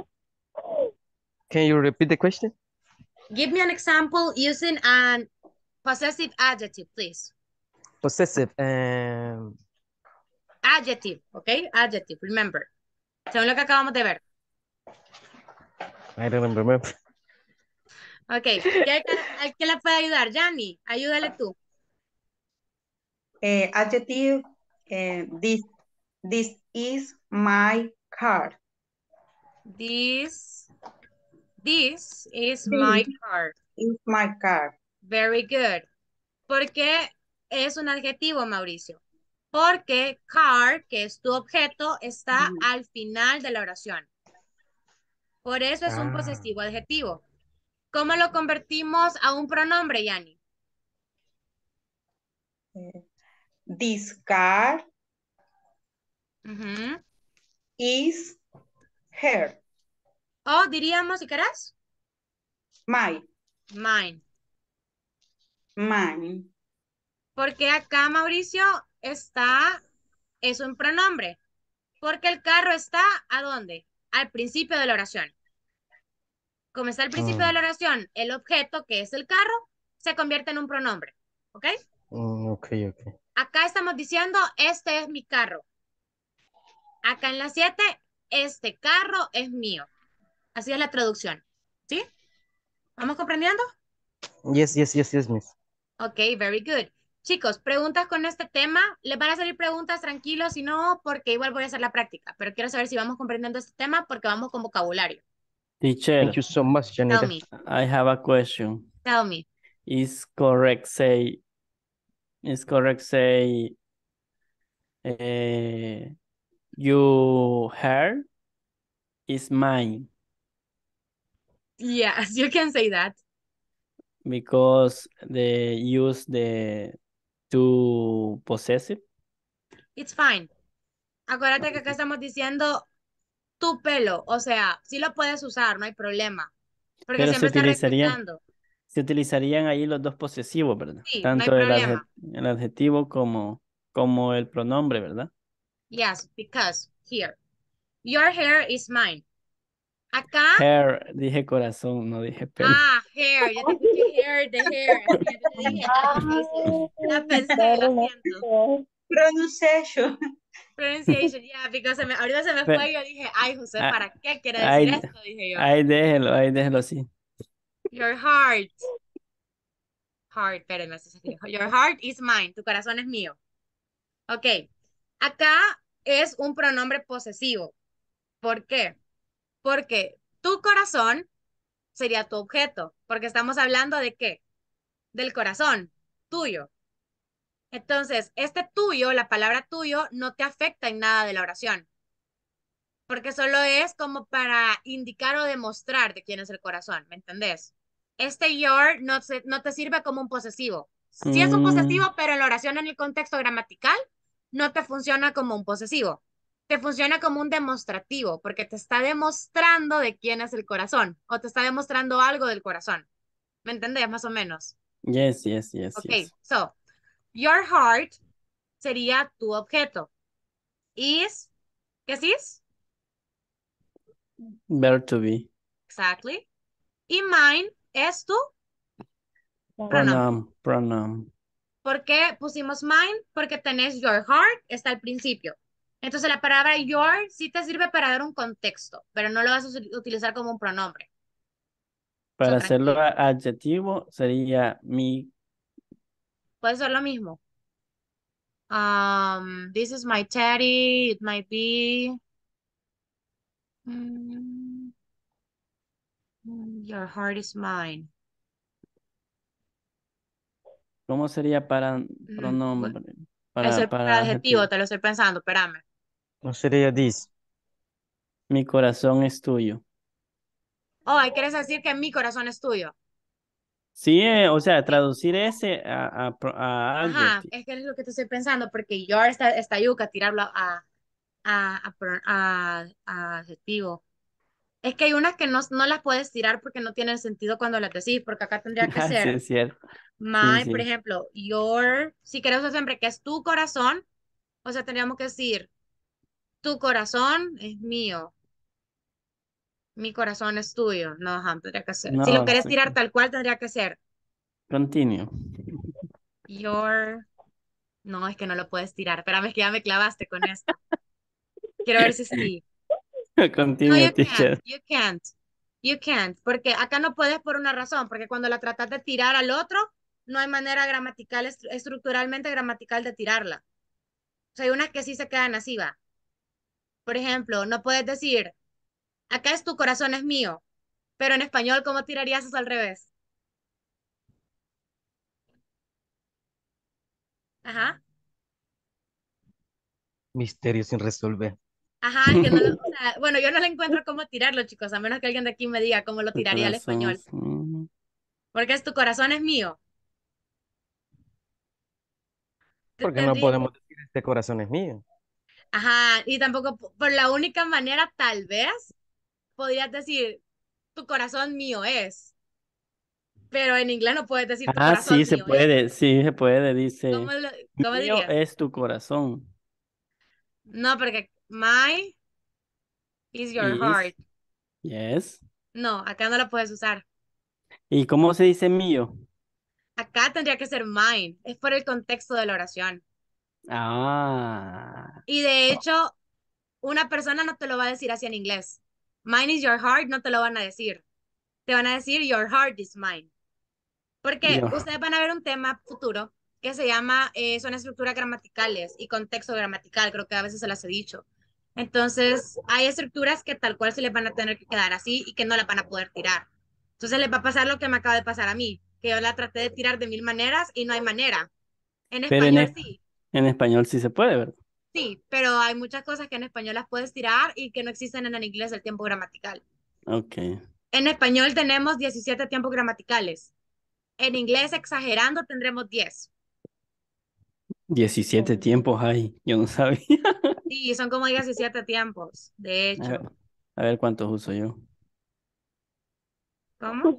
Can you repeat the question? Give me an example using an Possessive adjective, please. Possessive. Um, Adjective, ¿ok? Adjective, remember. Según lo que acabamos de ver. I don't remember. Ok, ¿quién, quién le puede ayudar? Yanni, ayúdale tú. Eh, adjective, eh, this, this is my car. This, this is This my car. is my car. Very good. ¿Por qué es un adjetivo, Mauricio? Porque car, que es tu objeto, está Mm. al final de la oración. Por eso es un Ah, posesivo adjetivo. ¿Cómo lo convertimos a un pronombre, Yanni? Eh, This car Ujú. is her. O diríamos, si querés, My, mine. mine. Porque acá, Mauricio, está, es un pronombre. Porque el carro está, ¿a dónde? Al principio de la oración. Como está al principio de mm, la oración, el objeto, que es el carro, se convierte en un pronombre. ¿Ok? mm, ok, ok. Acá estamos diciendo, este es mi carro. Acá en la siete, este carro es mío. Así es la traducción. ¿Sí? ¿Vamos comprendiendo? Yes, yes, yes, yes, miss. Ok, very good. Chicos, preguntas con este tema. Les van a salir preguntas tranquilos, si no, porque igual voy a hacer la práctica. Pero quiero saber si vamos comprendiendo este tema porque vamos con vocabulario. Teacher, Thank you so much, Tell Janita. me, I have a question. tell me. Is correct say, is correct say, eh, your hair is mine Yes, you can say that. because they use the to possessive. It's fine. Acuérdate que acá estamos diciendo tu pelo. O sea, sí lo puedes usar, no hay problema. Porque Pero se siempre está utilizarían, recalcando. se utilizarían ahí los dos posesivos, ¿verdad? Sí, no hay Tanto el, adje- problema. el adjetivo como, como el pronombre, ¿verdad? Yes, because here. Your hair is mine. Acá, Hair, dije corazón, no dije pelo. ah, hair. Yo te escuché hair, the hair. Así que yo te dije, ay, José. La pensé, lo siento. Pronunciation. Pronunciation, yeah, because se me, ahorita se me Pe- fue y yo dije, ay, José, ah, ¿para qué quiere decir ahí, esto? Dije yo. ahí déjelo, ahí déjelo así. Your heart. Heart, espérenme, así se escribe. Your heart is mine. Tu corazón es mío. Ok. Acá es un pronombre posesivo. ¿Por qué? Porque tu corazón sería tu objeto. Porque estamos hablando de qué? Del corazón, tuyo. Entonces, este tuyo, la palabra tuyo, no te afecta en nada de la oración. Porque solo es como para indicar o demostrar de quién es el corazón, ¿me entendés? Este your no, se, no te sirve como un posesivo. Sí es un Mm, posesivo, pero en la oración en el contexto gramatical no te funciona como un posesivo. Te funciona como un demostrativo, porque te está demostrando de quién es el corazón o te está demostrando algo del corazón. ¿Me entendés? Más o menos. yes, yes, yes, Ok, yes. so, your heart sería tu objeto. Is, ¿qué es is? Better to be. Exactly. Y mine es tu pronombre. Pronoun, pronoun. ¿Por qué pusimos mine? Porque tenés your heart, está al principio. Entonces la palabra your sí te sirve para dar un contexto, pero no lo vas a us- utilizar como un pronombre. So, Para hacerlo tranquilo. a- adjetivo sería mi, Puede ser lo mismo. Um, this is my teddy. It might be. mm, mm, your heart is mine. ¿cómo sería para Mm, bu- pronombre? Eso Para, es para para adjetivo, adjetivo. te lo estoy pensando, espérame. No sería this. Mi corazón es tuyo. Oh, ¿quieres decir que mi corazón es tuyo? Sí, eh, o sea, Ok. traducir ese a, a, pro- a Ajá, adjective. es que es lo que te estoy pensando, porque your está, está yuca, tirarlo a, a, a, pro- a- a adjetivo. Es que hay unas que no, no las puedes tirar porque no tienen sentido cuando las decís, porque acá tendría que Ah, sí, ser es cierto. Sí, my, por sí. ejemplo, your, si queremos usar siempre que es tu corazón, o sea, tendríamos que decir, tu corazón es mío, mi corazón es tuyo. No, ajá, tendría que ser. Si lo No, querés sí. tirar tal cual, tendría que ser, Continue. Your. No, es que no lo puedes tirar. Espérame, es que ya me clavaste con esto. Quiero ver si sí. No, Continue, you can't. teacher. You can't. You can't. Porque acá no puedes por una razón. Porque cuando la tratas de tirar al otro, no hay manera gramatical, estru- estructuralmente gramatical de tirarla. O sea, hay unas que sí se quedan así, va. Por ejemplo, no puedes decir, acá es tu corazón es mío. Pero en español, ¿cómo tirarías eso al revés? Ajá. Misterio sin resolver. Ajá, es que no lo, o sea, bueno, yo no le encuentro cómo tirarlo, chicos, a menos que alguien de aquí me diga cómo lo Tu tiraría al corazón español. es mío. Porque es tu corazón es mío. Te- Porque no Tendría, podemos decir este corazón es mío. ajá, y tampoco po- por la única manera, tal vez, podrías decir, tu corazón mío es. Pero en inglés no puedes decir tu Ah, corazón sí se mío es. puede, sí se puede, ¿Cómo, dice. lo- cómo Mío dirías? es tu corazón. No, porque my is your Is, heart. yes. No, acá no lo puedes usar. ¿Y cómo se dice mío? Acá tendría que ser mine. Es por el contexto de la oración. Ah, Y de hecho, una persona no te lo va a decir así en inglés. Mine is your heart, no te lo van a decir. Te van a decir your heart is mine. Porque yo. ustedes van a ver un tema futuro que se llama, eh, son estructuras gramaticales y contexto gramatical, creo que a veces se las he dicho. Entonces, hay estructuras que tal cual se les van a tener que quedar así y que no las van a poder tirar. Entonces, les va a pasar lo que me acaba de pasar a mí, que yo la traté de tirar de mil maneras y no hay manera. En Pero en, español es- sí, en español sí se puede, ¿verdad? sí, pero hay muchas cosas que en español las puedes tirar y que no existen en el inglés el tiempo gramatical. Ok. En español tenemos diecisiete tiempos gramaticales. En inglés, exagerando, tendremos diez. Diecisiete tiempos hay, yo no sabía. Sí, son como diecisiete tiempos, de A ver, hecho. a ver cuántos uso yo. ¿Cómo?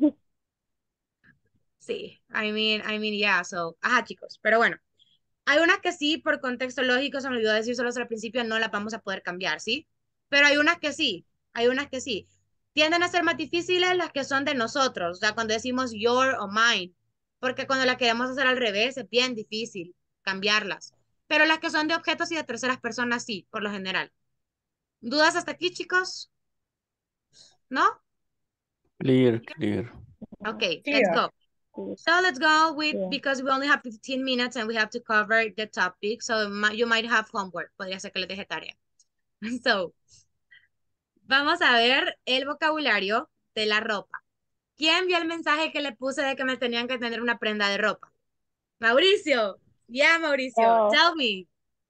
Sí, I mean, I mean, yeah, so, ajá, chicos, pero bueno, hay unas que sí, por contexto lógico, se me olvidó decir solo al principio, no las vamos a poder cambiar, ¿sí? Pero hay unas que sí, hay unas que sí. Tienden a ser más difíciles las que son de nosotros, o sea, cuando decimos your o mine, porque cuando las queremos hacer al revés es bien difícil cambiarlas. Pero las que son de objetos y de terceras personas, sí, por lo general. ¿Dudas hasta aquí, chicos? ¿No? Clear, clear. Okay, let's Clear. go. So let's go with, Yeah. because we only have fifteen minutes and we have to cover the topic, so mi- you might have homework. Podría ser que les deje tarea. So, vamos a ver el vocabulario de la ropa. ¿Quién vio el mensaje que le puse de que me tenían que tener una prenda de ropa? Mauricio. Yeah, Mauricio. Oh, Tell me.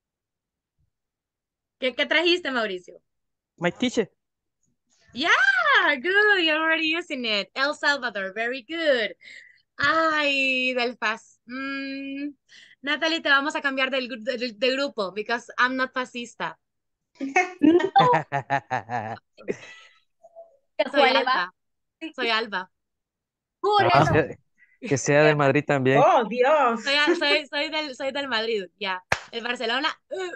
¿Qué, qué trajiste, Mauricio? My teacher. Yeah, good. You're already using it. El Salvador. Very good. Ay, del fas. Mm, Natalie, te vamos a cambiar del, gru- del- de grupo because I'm not fascista. Soy ¿Cuál le va? Alba. Soy Alba. Ah, que Júrelo. sea, que sea del Madrid también. Oh, Dios. Soy, a- soy, soy del, soy del Madrid, ya. El Barcelona. uh,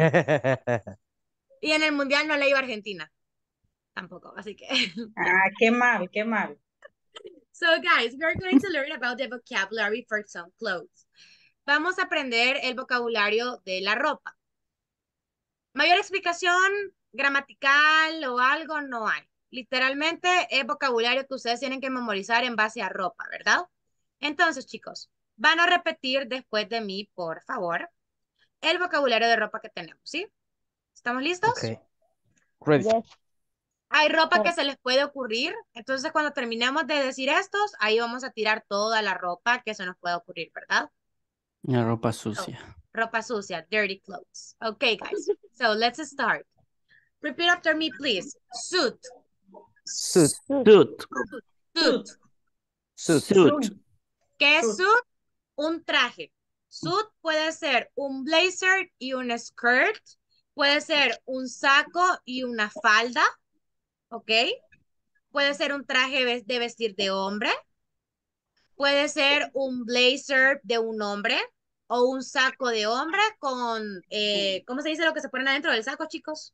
Y en el Mundial no le iba a Argentina. Tampoco, así que. ya. Ah, qué mal, qué mal. So, guys, we're going to learn about the vocabulary for some clothes. Vamos a aprender el vocabulario de la ropa. Mayor explicación gramatical o algo no hay. Literalmente es vocabulario que ustedes tienen que memorizar en base a ropa, ¿verdad? Entonces, chicos, van a repetir después de mí, por favor, el vocabulario de ropa que tenemos, ¿sí? ¿Estamos listos? Ok. Ready. yes. Hay ropa que Oh. se les puede ocurrir, entonces cuando terminemos de decir estos, ahí vamos a tirar toda la ropa que se nos pueda ocurrir, ¿verdad? La ropa So, sucia. ropa sucia, dirty clothes. Okay, guys. So let's start. Repeat after me, please. Suit, Suit. Suit. suit. Suit. Suit. ¿Qué es Suit. suit? Un traje. Suit puede ser un blazer y un skirt. Puede ser un saco y una falda. ¿Ok? Puede ser un traje ves- de vestir de hombre. Puede ser un blazer de un hombre o un saco de hombre con, eh, ¿cómo se dice lo que se ponen adentro del saco, chicos?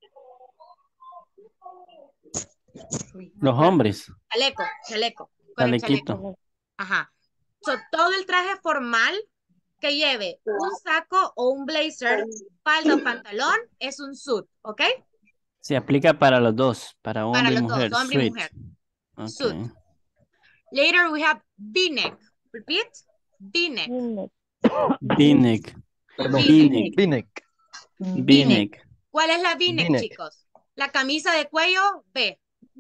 Los hombres. Chaleco, chaleco, con el Chalequito. chaleco. Ajá. So, todo el traje formal que lleve un saco o un blazer, falda o pantalón, es un suit, ¿ok? Se aplica para los dos, para Para hombre y los mujer. dos, hombre y Suit. mujer. Ok. Suit. Later we have V-neck. Repeat. V-neck. V-neck. V-neck. Perdón. V-neck. V-neck. V-neck. ¿Cuál es la V-neck, V-neck. chicos? La camisa de cuello V.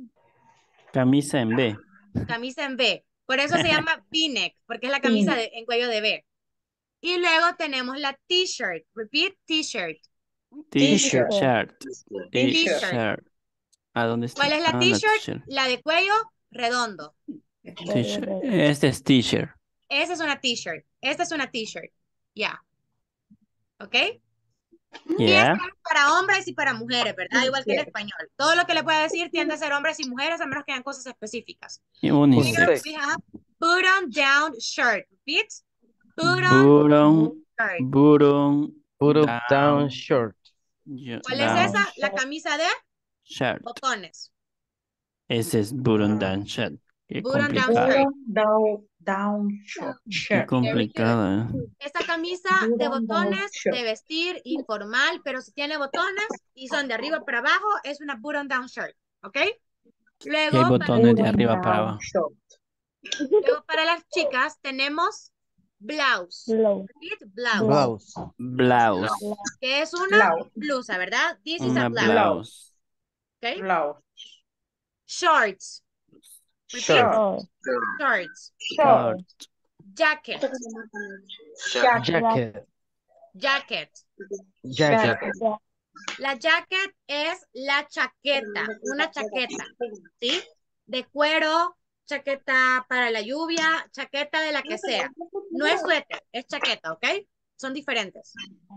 Camisa en B. Camisa en V. Por eso se llama V-neck, porque es la camisa de- en cuello de V. Y luego tenemos la T-shirt. Repeat, T-shirt. T-shirt. T-shirt. T-shirt. ¿A dónde está? ¿Cuál es la Ah, T-shirt? La de cuello redondo. T-shirt. Este es T-shirt. Esa es una T-shirt. Esta es una T-shirt. Ya. ¿Ok? Y Yeah. esta es para hombres y para mujeres, ¿verdad? Igual que el español. Todo lo que le pueda decir tiende a ser hombres y mujeres, a menos que hayan cosas específicas. Y Here unisex. we have button down shirt. Repeat. Button Button. shirt. Button. Put up Down. down shirt. Yo- ¿Cuál down es esa? La camisa de Shirt. botones. Ese es button down shirt. Qué Button down complicado. shirt. Down, down, shirt. Qué shirt. complicado, ¿eh? Esta camisa Button de down botones shirt. de vestir informal, pero si tiene botones y son de arriba para abajo, es una button down shirt. ¿Ok? Y hay Luego, para, botones de Button arriba para down abajo. shirt. luego para las chicas tenemos blouse. Blouse. Repeat, blouse. Blouse. Blouse. Que es una Blouse. blusa, ¿verdad? This is Una a blouse. blouse. ¿Ok? Blouse. Shorts. Repeat, Shirt. Short. shorts. Short. Short. Jacket. Jacket. Jacket. Jacket. Jacket. La jacket es la chaqueta, una chaqueta, ¿sí? De cuero, chaqueta para la lluvia, chaqueta de la que sea. No es suéter, es chaqueta, ¿ok? Son diferentes.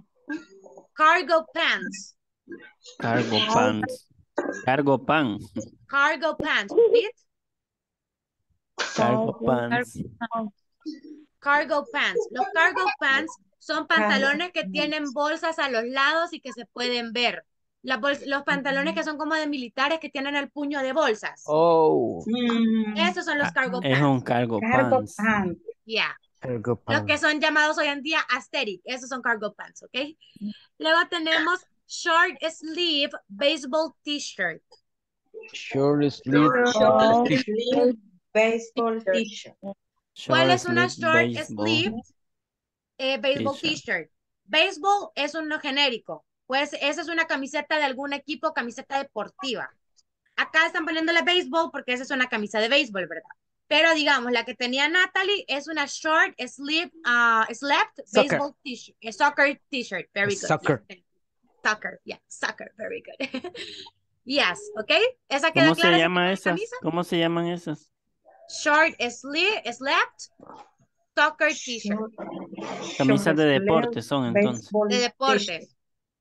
Cargo pants. Cargo pants. Cargo pan. Cargo pants. Repeat. Cargo pants. Cargo pants. Los cargo pants son pantalones que tienen bolsas a los lados y que se pueden ver. La bols- los pantalones que son como de militares que tienen el puño de bolsas. Oh. Mm, Esos son los cargo Es un pants. cargo Cargo pants. pants. Yeah. Cargo Los que pants. son llamados hoy en día aesthetic. Esos son cargo pants, ¿ok? Luego tenemos short sleeve baseball t-shirt. Short sleeve. Short t-shirt. sleeve baseball t-shirt. ¿Cuál Short es una sleeve short baseball sleeve eh, baseball t-shirt. t-shirt? Baseball es uno genérico. Pues esa es una camiseta de algún equipo, camiseta deportiva. Acá están poniéndole baseball porque esa es una camisa de béisbol, ¿verdad? Pero digamos, la que tenía Natalie es una short sleeve, uh, sleeved Soccer. baseball t-shirt, a soccer t-shirt. Very good. Soccer. Yeah. Soccer, yeah, soccer, very good. Yes, ¿ok? ¿Esa queda ¿Cómo se clara? ese llama tipo de esas? camisa? ¿Cómo se llaman esas? Short sleeve, sleeved, soccer t-shirt, Camisas de Short deporte son sleeve entonces. baseball de t-shirt. deportes.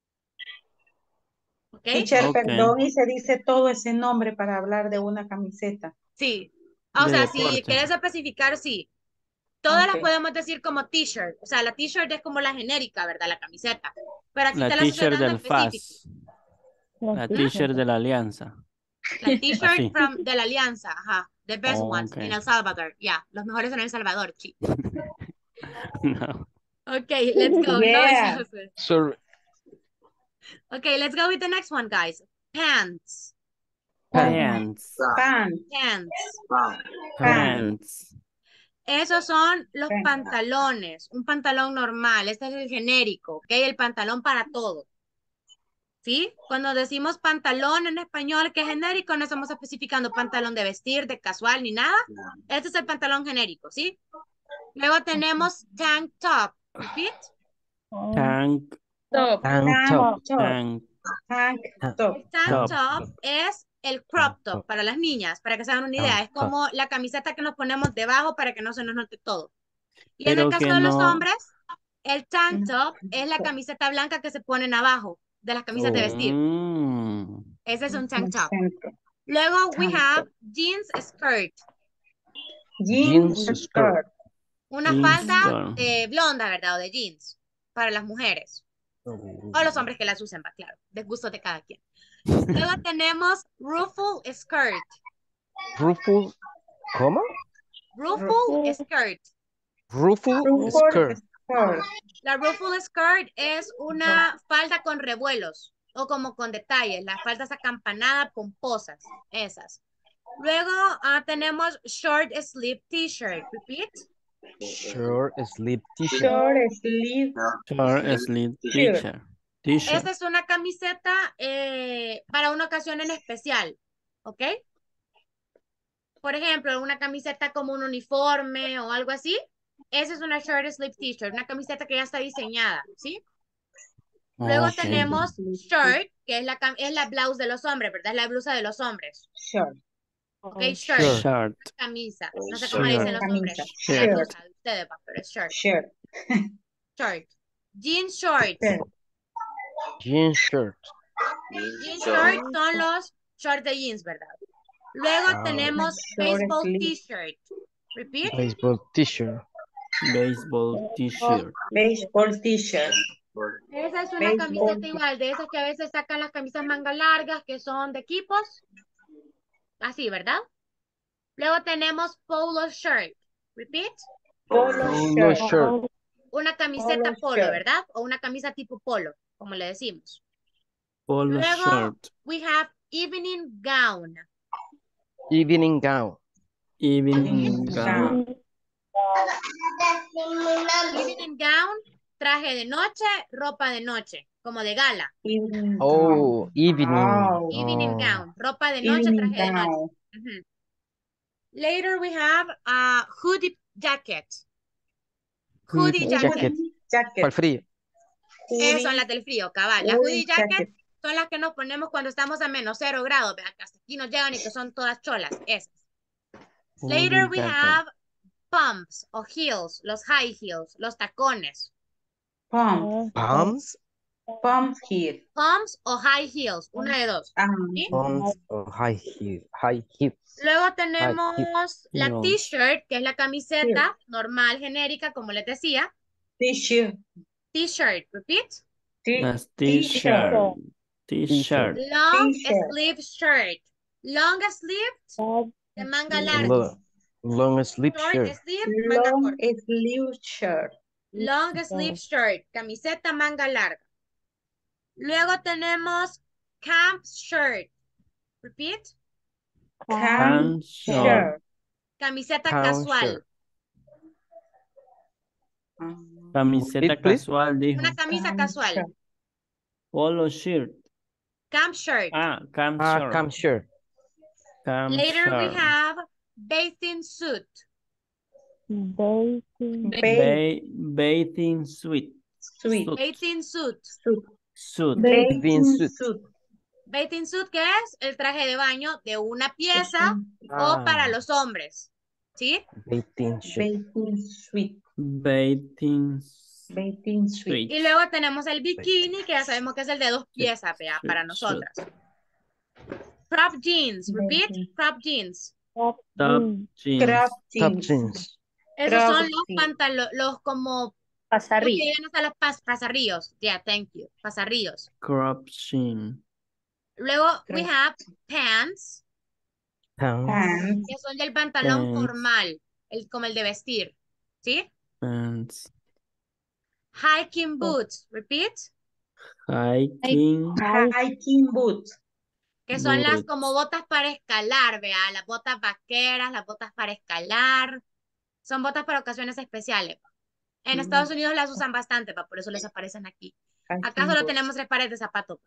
¿Ok? Teacher, Ok. perdón, y se dice todo ese nombre para hablar de una camiseta. Sí. O De sea, si deporte. quieres especificar, sí. Todas las Ok. podemos decir como t-shirt. O sea, la t-shirt es como la genérica, ¿verdad? La camiseta. Pero aquí La te la estoy t-shirt dando del específico. F A S. La t-shirt de la Alianza. La t-shirt Así. from- de la Alianza, ajá. The best Oh, ones ok. in El Salvador. Yeah, los mejores en El Salvador, chi. No. Okay, let's go. Yeah. No, Joseph. So, Okay, let's go with the next one, guys. Pants. Pants. Pants. Pants. Pants. Esos son los Pants. pantalones. Un pantalón normal. Este es el genérico, ¿ok? El pantalón para todo. ¿Sí? Cuando decimos pantalón en español, que es genérico, no estamos especificando pantalón de vestir, de casual, ni nada. Este es el pantalón genérico, ¿sí? Luego tenemos tank top. Repeat. Tank. Top. tank Tank top. top. Tank. Tank top. El tank Top. top es el crop top para las niñas, para que se hagan una idea. Es como la camiseta que nos ponemos debajo para que no se nos note todo. Y en Pero el caso que de los no- hombres, el tank top es la camiseta blanca que se ponen abajo de las camisas de Oh. vestir. Mm. Ese es un tank top. Centro. Luego we Tank have jeans skirt, Jeans Jeans skirt. una Jeans falda skirt. de blonda, ¿verdad? O de jeans para las mujeres. O los hombres que las usen, va, claro. De gusto de cada quien. Luego tenemos ruffle skirt. Ruffle. ¿Cómo? Ruffle skirt. Ruffle Ruffle skirt. Short. La ruffle skirt es una falda con revuelos o como con detalles, las faldas acampanadas, pomposas, esas. Luego ah, tenemos short sleeve t-shirt. Repeat. Short sleeve t-shirt. Short sleeve Short sleeve shirt. t-shirt. T-shirt. Esta es una camiseta eh, para una ocasión en especial, ¿ok? Por ejemplo, una camiseta como un uniforme o algo así. Esa es una short sleeve t-shirt, una camiseta que ya está diseñada, ¿sí? Luego Ok. tenemos shirt, que es la, cam- es la blouse de los hombres, ¿verdad? Es la blusa de los hombres. Short. Ok, shirt, Shirt. Shirt. camisa. No sé cómo le Shirt. dicen los hombres. Camisa. La Shirt. blusa de ustedes, pa, pero es shirt. Shirt. Short. Jean shorts. Shirt. Jean shirt. Jean Short. shorts son los shorts de jeans, ¿verdad? Luego Ah, tenemos Short baseball sleeve. t-shirt. Repeat. baseball t-shirt. Baseball t-shirt. Baseball t-shirt. Esa es una Baseball camiseta igual, de esas que a veces sacan las camisas manga largas, que son de equipos. Así, ¿verdad? Luego tenemos polo shirt. Repeat. Polo Polo shirt. shirt. Una camiseta Polo polo, shirt. ¿verdad? O una camisa tipo polo, como le decimos. Polo Luego, shirt. we have evening gown. Evening gown. Evening gown. Evening gown, traje de noche, ropa de noche, como de gala. Evening Oh, gown. evening. Wow. Evening Oh. gown, ropa de noche, Evening traje de noche. gown. Ujú. Later we have a hoodie jacket. Hoodie Hoodie jacket. jacket. Para el Jacket. frío. Esas son Hoodie. las del frío, cabal. Las Hoodie hoodie jacket jacket. son las que nos ponemos cuando estamos a menos cero grados. Vea, que hasta aquí nos llegan y que son todas cholas. Esas. Later Hoodie we jacket. have pumps o heels, los high heels, los tacones. Pump. Palms. Pump heel. Pumps o high heels, una de dos. Ah, ¿Sí? Palms o high heel. High heels. Luego tenemos la Heels. t-shirt, que es la camiseta normal, genérica, como les decía. T-shirt. T-shirt, repeat. T- Las T-shirt. t-shirt. T-shirt. Long T-shirt. sleeve shirt. Long sleeve, de manga larga. Lo- long sleeve Short shirt. sleeve, manga Long corta. sleeve shirt. Long sleeve shirt, camiseta manga larga. Luego tenemos camp shirt. Repeat. Camp Camp shirt. shirt. Camiseta Town casual. shirt. Ah, Camiseta Repeat, please. casual, dijo. Una camisa camp casual. shirt. Polo shirt. Camp shirt. Ah, camp Ah, shirt. camp shirt. Camp Later we shirt. have bathing suit. Baking. Ba- Ba- bathing suit. Suit. Suit. Bathing suit. Suit. Suit. Bathing Bathing suit. suit. Bathing suit, ¿qué es? El traje de baño de una pieza o Ah, para los hombres. ¿Sí? bathing suit. Bathing suit. Bathing Bathing suit. suit. Y luego tenemos el bikini, que ya sabemos que es el de dos piezas, vea, Suit, para suit. nosotras. Crop jeans. Repeat. Bathing. Crop jeans. Top Top jeans. Crop jeans. Top jeans. jeans. Esos Crop son los jeans. pantalones, los como los que Pasarrillo. llegan hasta los pas pasarrillos. Yeah, thank you. Pasarrillos. Crop jean. Luego we Crop. have pants, Pants. Pants. que son del pantalón Pants. formal, el, como el de vestir. ¿Sí? Pants. Hiking boots. Repeat. Hiking Hiking boots. Que son las boots. como botas para escalar, vea, las botas vaqueras, las botas para escalar. Son botas para ocasiones especiales. En Mm. Estados Unidos las usan bastante, pa, por eso les aparecen aquí. Acá Hiking solo boots. tenemos tres pares de zapatos.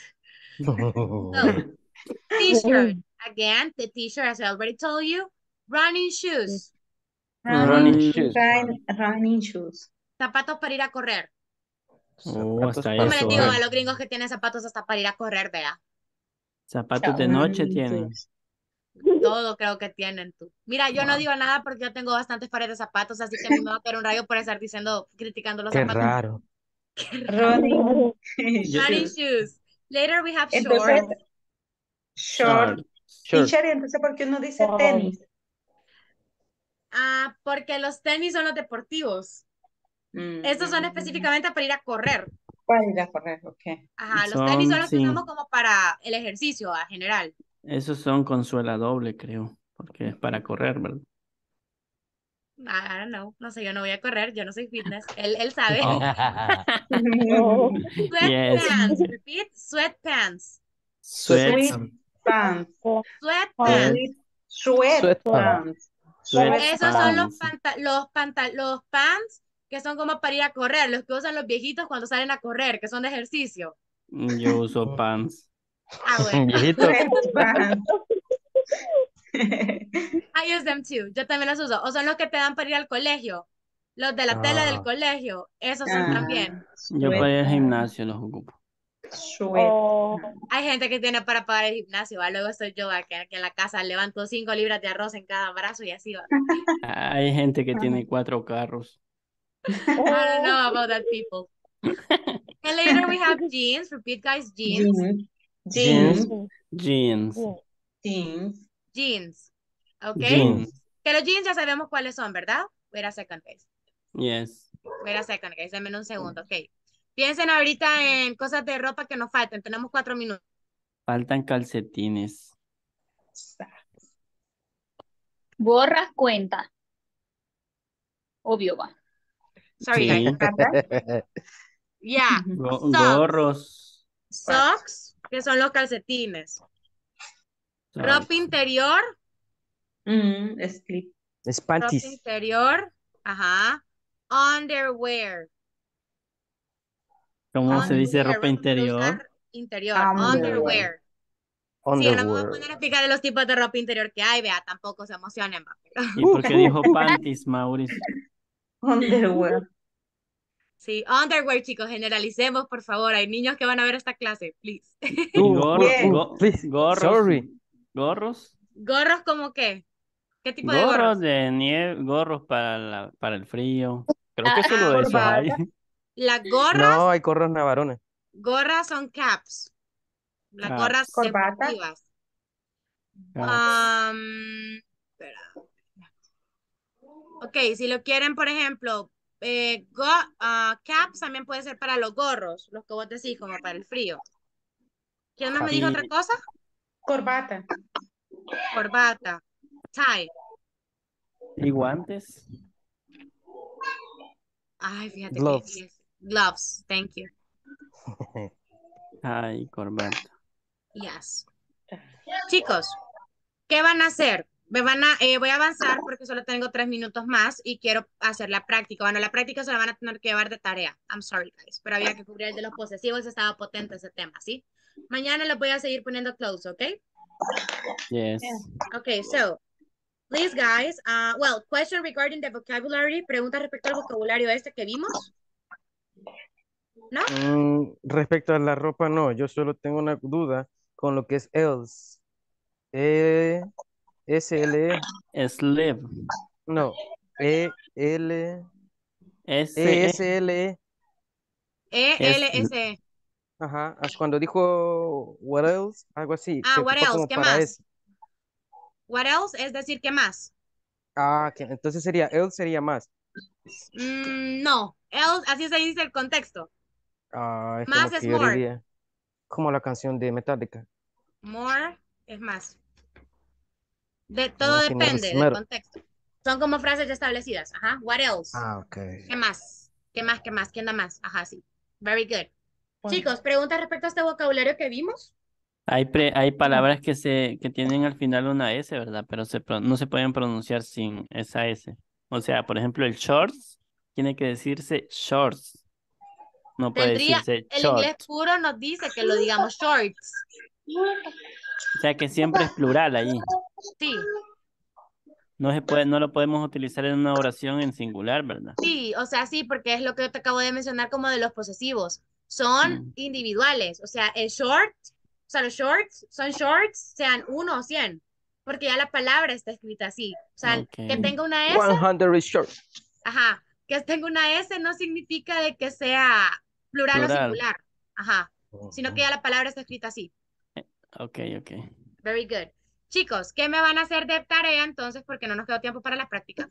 So, t-shirt. Again, the t-shirt, as I already told you. Running shoes. Running shoes. Run- Running shoes. Zapatos para ir a correr. Oh, Zapatos hasta para Como les eso, digo ¿eh? a los gringos que tienen zapatos hasta para ir a correr, vea. Zapatos de noche tienen. shoes. Todo creo que tienen tú. Mira, yo no Wow. digo nada porque yo tengo bastantes pares de zapatos, así que a mí me va a caer un rayo por estar diciendo, criticando los Qué zapatos. raro. Running Running shoes. shoes. Later we have Entonces, shorts. short. Shirt. Teacher, entonces, ¿por qué uno dice tenis? Ah, porque los tenis son los deportivos. Estos son Mm, específicamente para ir a correr. Para ir a correr, ok. Ajá, los tenis son Son, los que sí. usamos como para el ejercicio a general. Esos son con suela doble, creo. Porque es para correr, ¿verdad? I don't know. No sé, yo no voy a correr, yo no soy fitness. Él, él sabe. Oh, Oh, yes. Sweatpants. Repeat, sweatpants. Sweet Sweats. pants. Sweatpants. Sweet, sweat Sweatpants. pants. Esos son los, Sweatpants. panta los, panta los pants que son como para ir a correr, los que usan los viejitos cuando salen a correr, que son de ejercicio. Yo uso pants. Ah, bueno. Viejito. Sweat pants. I use them too. Yo también los uso. O son los que te dan para ir al colegio. Los de la tela del Ah. colegio. Esos son Ah, también. Yo sweat para ir al pants. gimnasio los ocupo. Sweat. oh, Hay gente que tiene para pagar el gimnasio, ¿va? Luego estoy yo, ¿va? Que, que en la casa levanto cinco libras de arroz en cada brazo y así va. Hay gente que tiene cuatro carros. I don't oh, know about that people. And later we have jeans. Repeat, guys. Jeans. Jeans. Jeans. Jeans. Jeans. sí, Jeans. Jeans. ¿Ok? Jeans. Que los jeans ya sabemos cuáles son, ¿verdad? Wait a second, guys. Yes. Wait a second, guys. Denme un segundo, ok. Piensen ahorita en cosas de ropa que nos falten. Tenemos cuatro minutos. Faltan calcetines. Gorras cuenta. Obvio va. Sorry, Sí. guys. Yeah. Go- Socks. gorros. Socks, que son los calcetines. Ropa Socks. interior. Mm, slip. Es Ropa panties. interior. Ajá. Underwear. ¿Cómo se dice Underwear, ropa para interior? usar interior. Underwear. Underwear. Sí, yo no me voy a Underwear. poner a explicar los tipos de ropa interior que hay, vea, tampoco se emocionen, va. ¿Y por qué dijo panties, Maurice? Underwear. Sí, underwear, chicos, generalicemos, por favor. Hay niños que van a ver esta clase, please. Y Tú, gorro- Bien. go- please. gorros. Sorry. Gorros. ¿Gorros como qué? ¿Qué tipo de gorros? Gorros de nieve, gorros para, la, para el frío. Creo que Ah, solo ah, esos hay. Las gorras, No, hay gorros navarones. gorras son caps. Las Caps. gorras Corbata. deportivas. Caps. Am, espera. Ok, si lo quieren, por ejemplo, eh, go- ah, caps también puede ser para los gorros, los que vos decís, como para el frío. ¿Quién más me dijo Y- otra cosa? Corbata. Corbata. Tie. ¿Y guantes? Ay, fíjate Gloves. que yes. Gloves, thank you. Ay, corbata. Yes. Chicos, ¿qué van a hacer? Me van a, eh, voy a avanzar porque solo tengo tres minutos más y quiero hacer la práctica. Bueno, la práctica se la van a tener que llevar de tarea. I'm sorry, guys, pero había que cubrir el de los posesivos. Estaba potente ese tema, ¿sí? Mañana les voy a seguir poniendo close, ¿ok? Yes. Okay, so, please, guys, uh, well, question regarding the vocabulary. Pregunta respecto al vocabulario este que vimos. ¿No? Mm, respecto a la ropa, no. Yo solo tengo una duda con lo que es else. E, S, L, E. Sleeve. No. E, L, S, E, S, L, E. E L S E. Ajá. as- Cuando dijo what else, algo así. Ah, se what ocupó else? como ¿Qué para más? eso. What else es decir, ¿qué más? Ah, que entonces sería else sería más. Mm, no, else, así se dice el contexto. Ah, es Más como es que yo more. diría. Como la canción de Metallica. More es más. De, todo Más tiene depende del metal. contexto. Son como frases ya establecidas. Ajá. What else? Ah, ok. ¿Qué más? ¿Qué más? ¿Qué más? ¿Quién da más? Ajá, sí. Very good. Bueno. Chicos, preguntas respecto a este vocabulario que vimos. Hay, pre- hay palabras que se que tienen al final una S, ¿verdad? Pero se pro- no se pueden pronunciar sin esa S. O sea, por ejemplo, el shorts tiene que decirse shorts. No puede Tendría, decirse el short. inglés puro nos dice que lo digamos shorts. O sea, que siempre es plural ahí. Sí, No se puede, no lo podemos utilizar en una oración en singular, ¿verdad? sí, o sea, sí, porque es lo que yo te acabo de mencionar como de los posesivos. Son Mm. individuales, o sea, el short, o sea, los shorts son shorts, sean uno o cien, porque ya la palabra está escrita así. O sea, Ok. que tenga una S, one hundred is short. ajá, que tenga una S no significa de que sea plural, o Plural. singular, ajá, sino que ya la palabra está escrita así. Ok, ok. Very good. Chicos, ¿qué me van a hacer de tarea entonces? Porque no nos quedó tiempo para la práctica.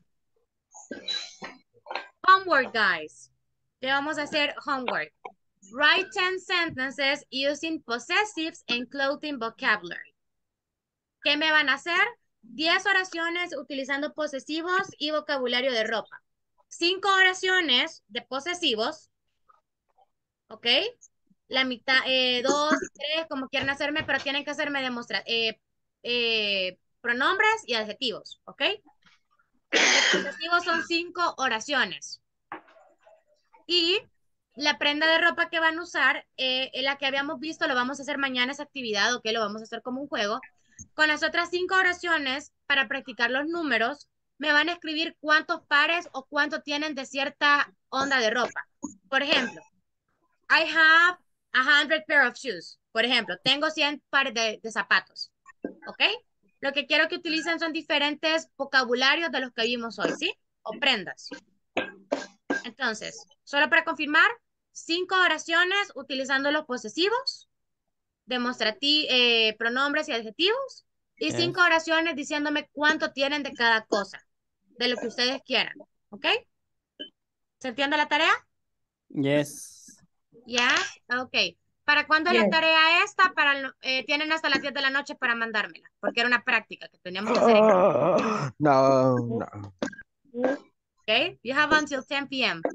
Homework, guys. ¿Qué vamos a hacer? Homework. Write ten sentences using possessives and clothing vocabulary. ¿Qué me van a hacer? diez oraciones utilizando posesivos y vocabulario de ropa. cinco oraciones de posesivos, ¿ok? La mitad, eh, dos, tres, como quieran hacerme, pero tienen que hacerme demostrar eh, eh, pronombres y adjetivos, ¿ok? Los posesivos son cinco oraciones. Y la prenda de ropa que van a usar, eh, en la que habíamos visto, lo vamos a hacer mañana esa actividad, ¿ok? Lo vamos a hacer como un juego. Con las otras cinco oraciones, para practicar los números, me van a escribir cuántos pares o cuánto tienen de cierta onda de ropa. Por ejemplo, I have a hundred pair of shoes. Por ejemplo, tengo cien pares de, de zapatos. ¿Ok? Lo que quiero que utilicen son diferentes vocabularios de los que vimos hoy, ¿sí? O prendas. Entonces, solo para confirmar, cinco oraciones utilizando los posesivos, demostrati eh, pronombres y adjetivos, y Yes. cinco oraciones diciéndome cuánto tienen de cada cosa, de lo que ustedes quieran. ¿Ok? ¿Se entiende la tarea? Yes. Yes, ok. ¿Para cuándo es la Yes. tarea esta? Para, el- eh, tienen hasta las diez de la noche para mandármela, porque era una práctica que teníamos que hacer en casa. Ah, no, no. Ok, you have until ten p m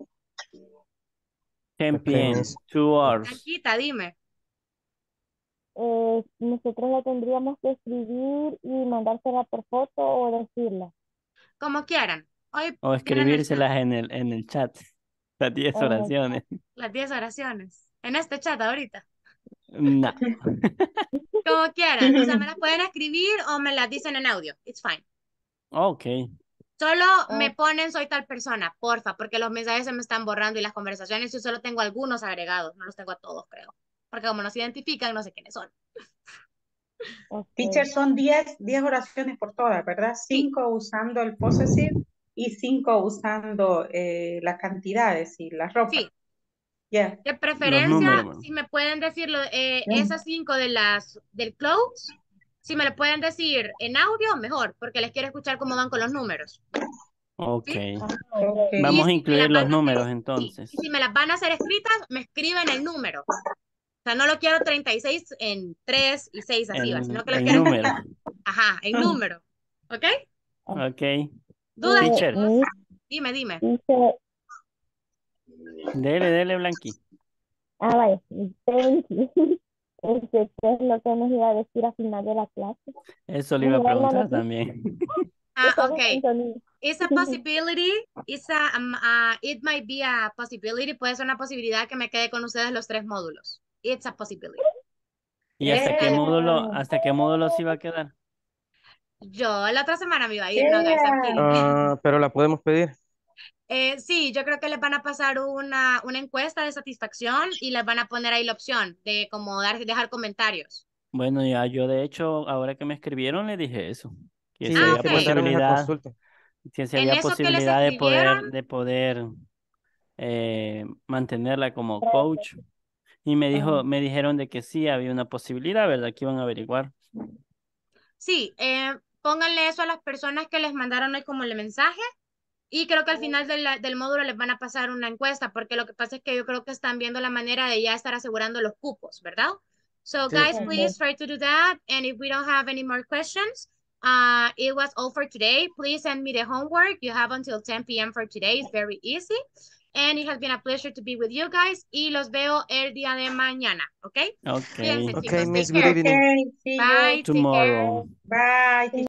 ten Ok, p m miss. Two hours. Blanquita, dime. Eh, nosotros la tendríamos que escribir y mandársela por foto o decirla. Como quieran. Hoy O tienen el escribírselas en el, en el chat. Las diez En el oraciones. las diez oraciones. En este chat ahorita. No. Como quieran. O sea, me las pueden escribir o me las dicen en audio. It's fine. Ok. Solo Ah. me ponen soy tal persona, porfa, porque los mensajes se me están borrando y las conversaciones yo solo tengo algunos agregados. No los tengo a todos, creo. Porque como no se identifican, no sé quiénes son. Ok. Teacher, son diez diez oraciones por todas, ¿verdad? cinco usando el possessive y cinco usando eh, las cantidades y la ropa. Sí. Yeah. De Los preferencia, números. bueno. si me pueden decirlo, eh, Mm. esas cinco de las del clothes, si me lo pueden decir en audio, mejor, porque les quiero escuchar cómo van con los números. Ok. ¿Sí? Ah, Ok. Y Vamos a si me incluir las los van a hacer- números sí, entonces. y si me las van a hacer escritas, me escriben el número. O sea, no lo quiero treinta y seis en tres y seis así, va, En, sino que lo en quiero número. escritas. Ajá, en Mm. número. ¿Ok? Ok. ¿Dudas, Eh, Teacher. chicos? Miss, Dime, dime. dice, Dele, dele, Blanqui. ah, vaya, thank you. Este, ¿qué es lo que nos iba a decir al final de la clase? Eso le iba a Nos iban a preguntar decir- también. Ah, Estamos ok. en sonido. It's a possibility. It's a, um, uh, it might be a possibility. Puede ser una posibilidad que me quede con ustedes los tres módulos. It's a possibility. ¿Y hasta qué Eh. módulo, hasta qué módulo se iba a quedar? Yo la otra semana me iba a ir, no, guys, I'm kidding. Ah, pero la podemos pedir. Eh, sí, yo creo que les van a pasar una, una encuesta de satisfacción y les van a poner ahí la opción de como dar, dejar comentarios. Bueno, ya yo de hecho, ahora que me escribieron, le dije eso. Que Sí, si Ah, había ok. que mandaron esa posibilidad, consulta. que si En había eso que les posibilidad de poder, escribieron, de poder eh, mantenerla como coach. Y me dijo, me dijeron de que sí había una posibilidad, ¿verdad? Que iban a averiguar. sí, eh, pónganle eso a las personas que les mandaron hoy como el mensaje. Y creo que al final del, del módulo les van a pasar una encuesta, porque lo que pasa es que yo creo que están viendo la manera de ya estar asegurando los cupos, ¿verdad? So Sí. guys, please try to do that. And if we don't have any more questions, uh, it was all for today. Please send me the homework. You have until ten p m for today. It's very easy. And it has been a pleasure to be with you guys. Y los veo el día de mañana, ¿ok? Ok. Cuídense, Ok, chicos. Miss, Take good care. evening. Okay, see you Bye. Take care. Tomorrow. Bye.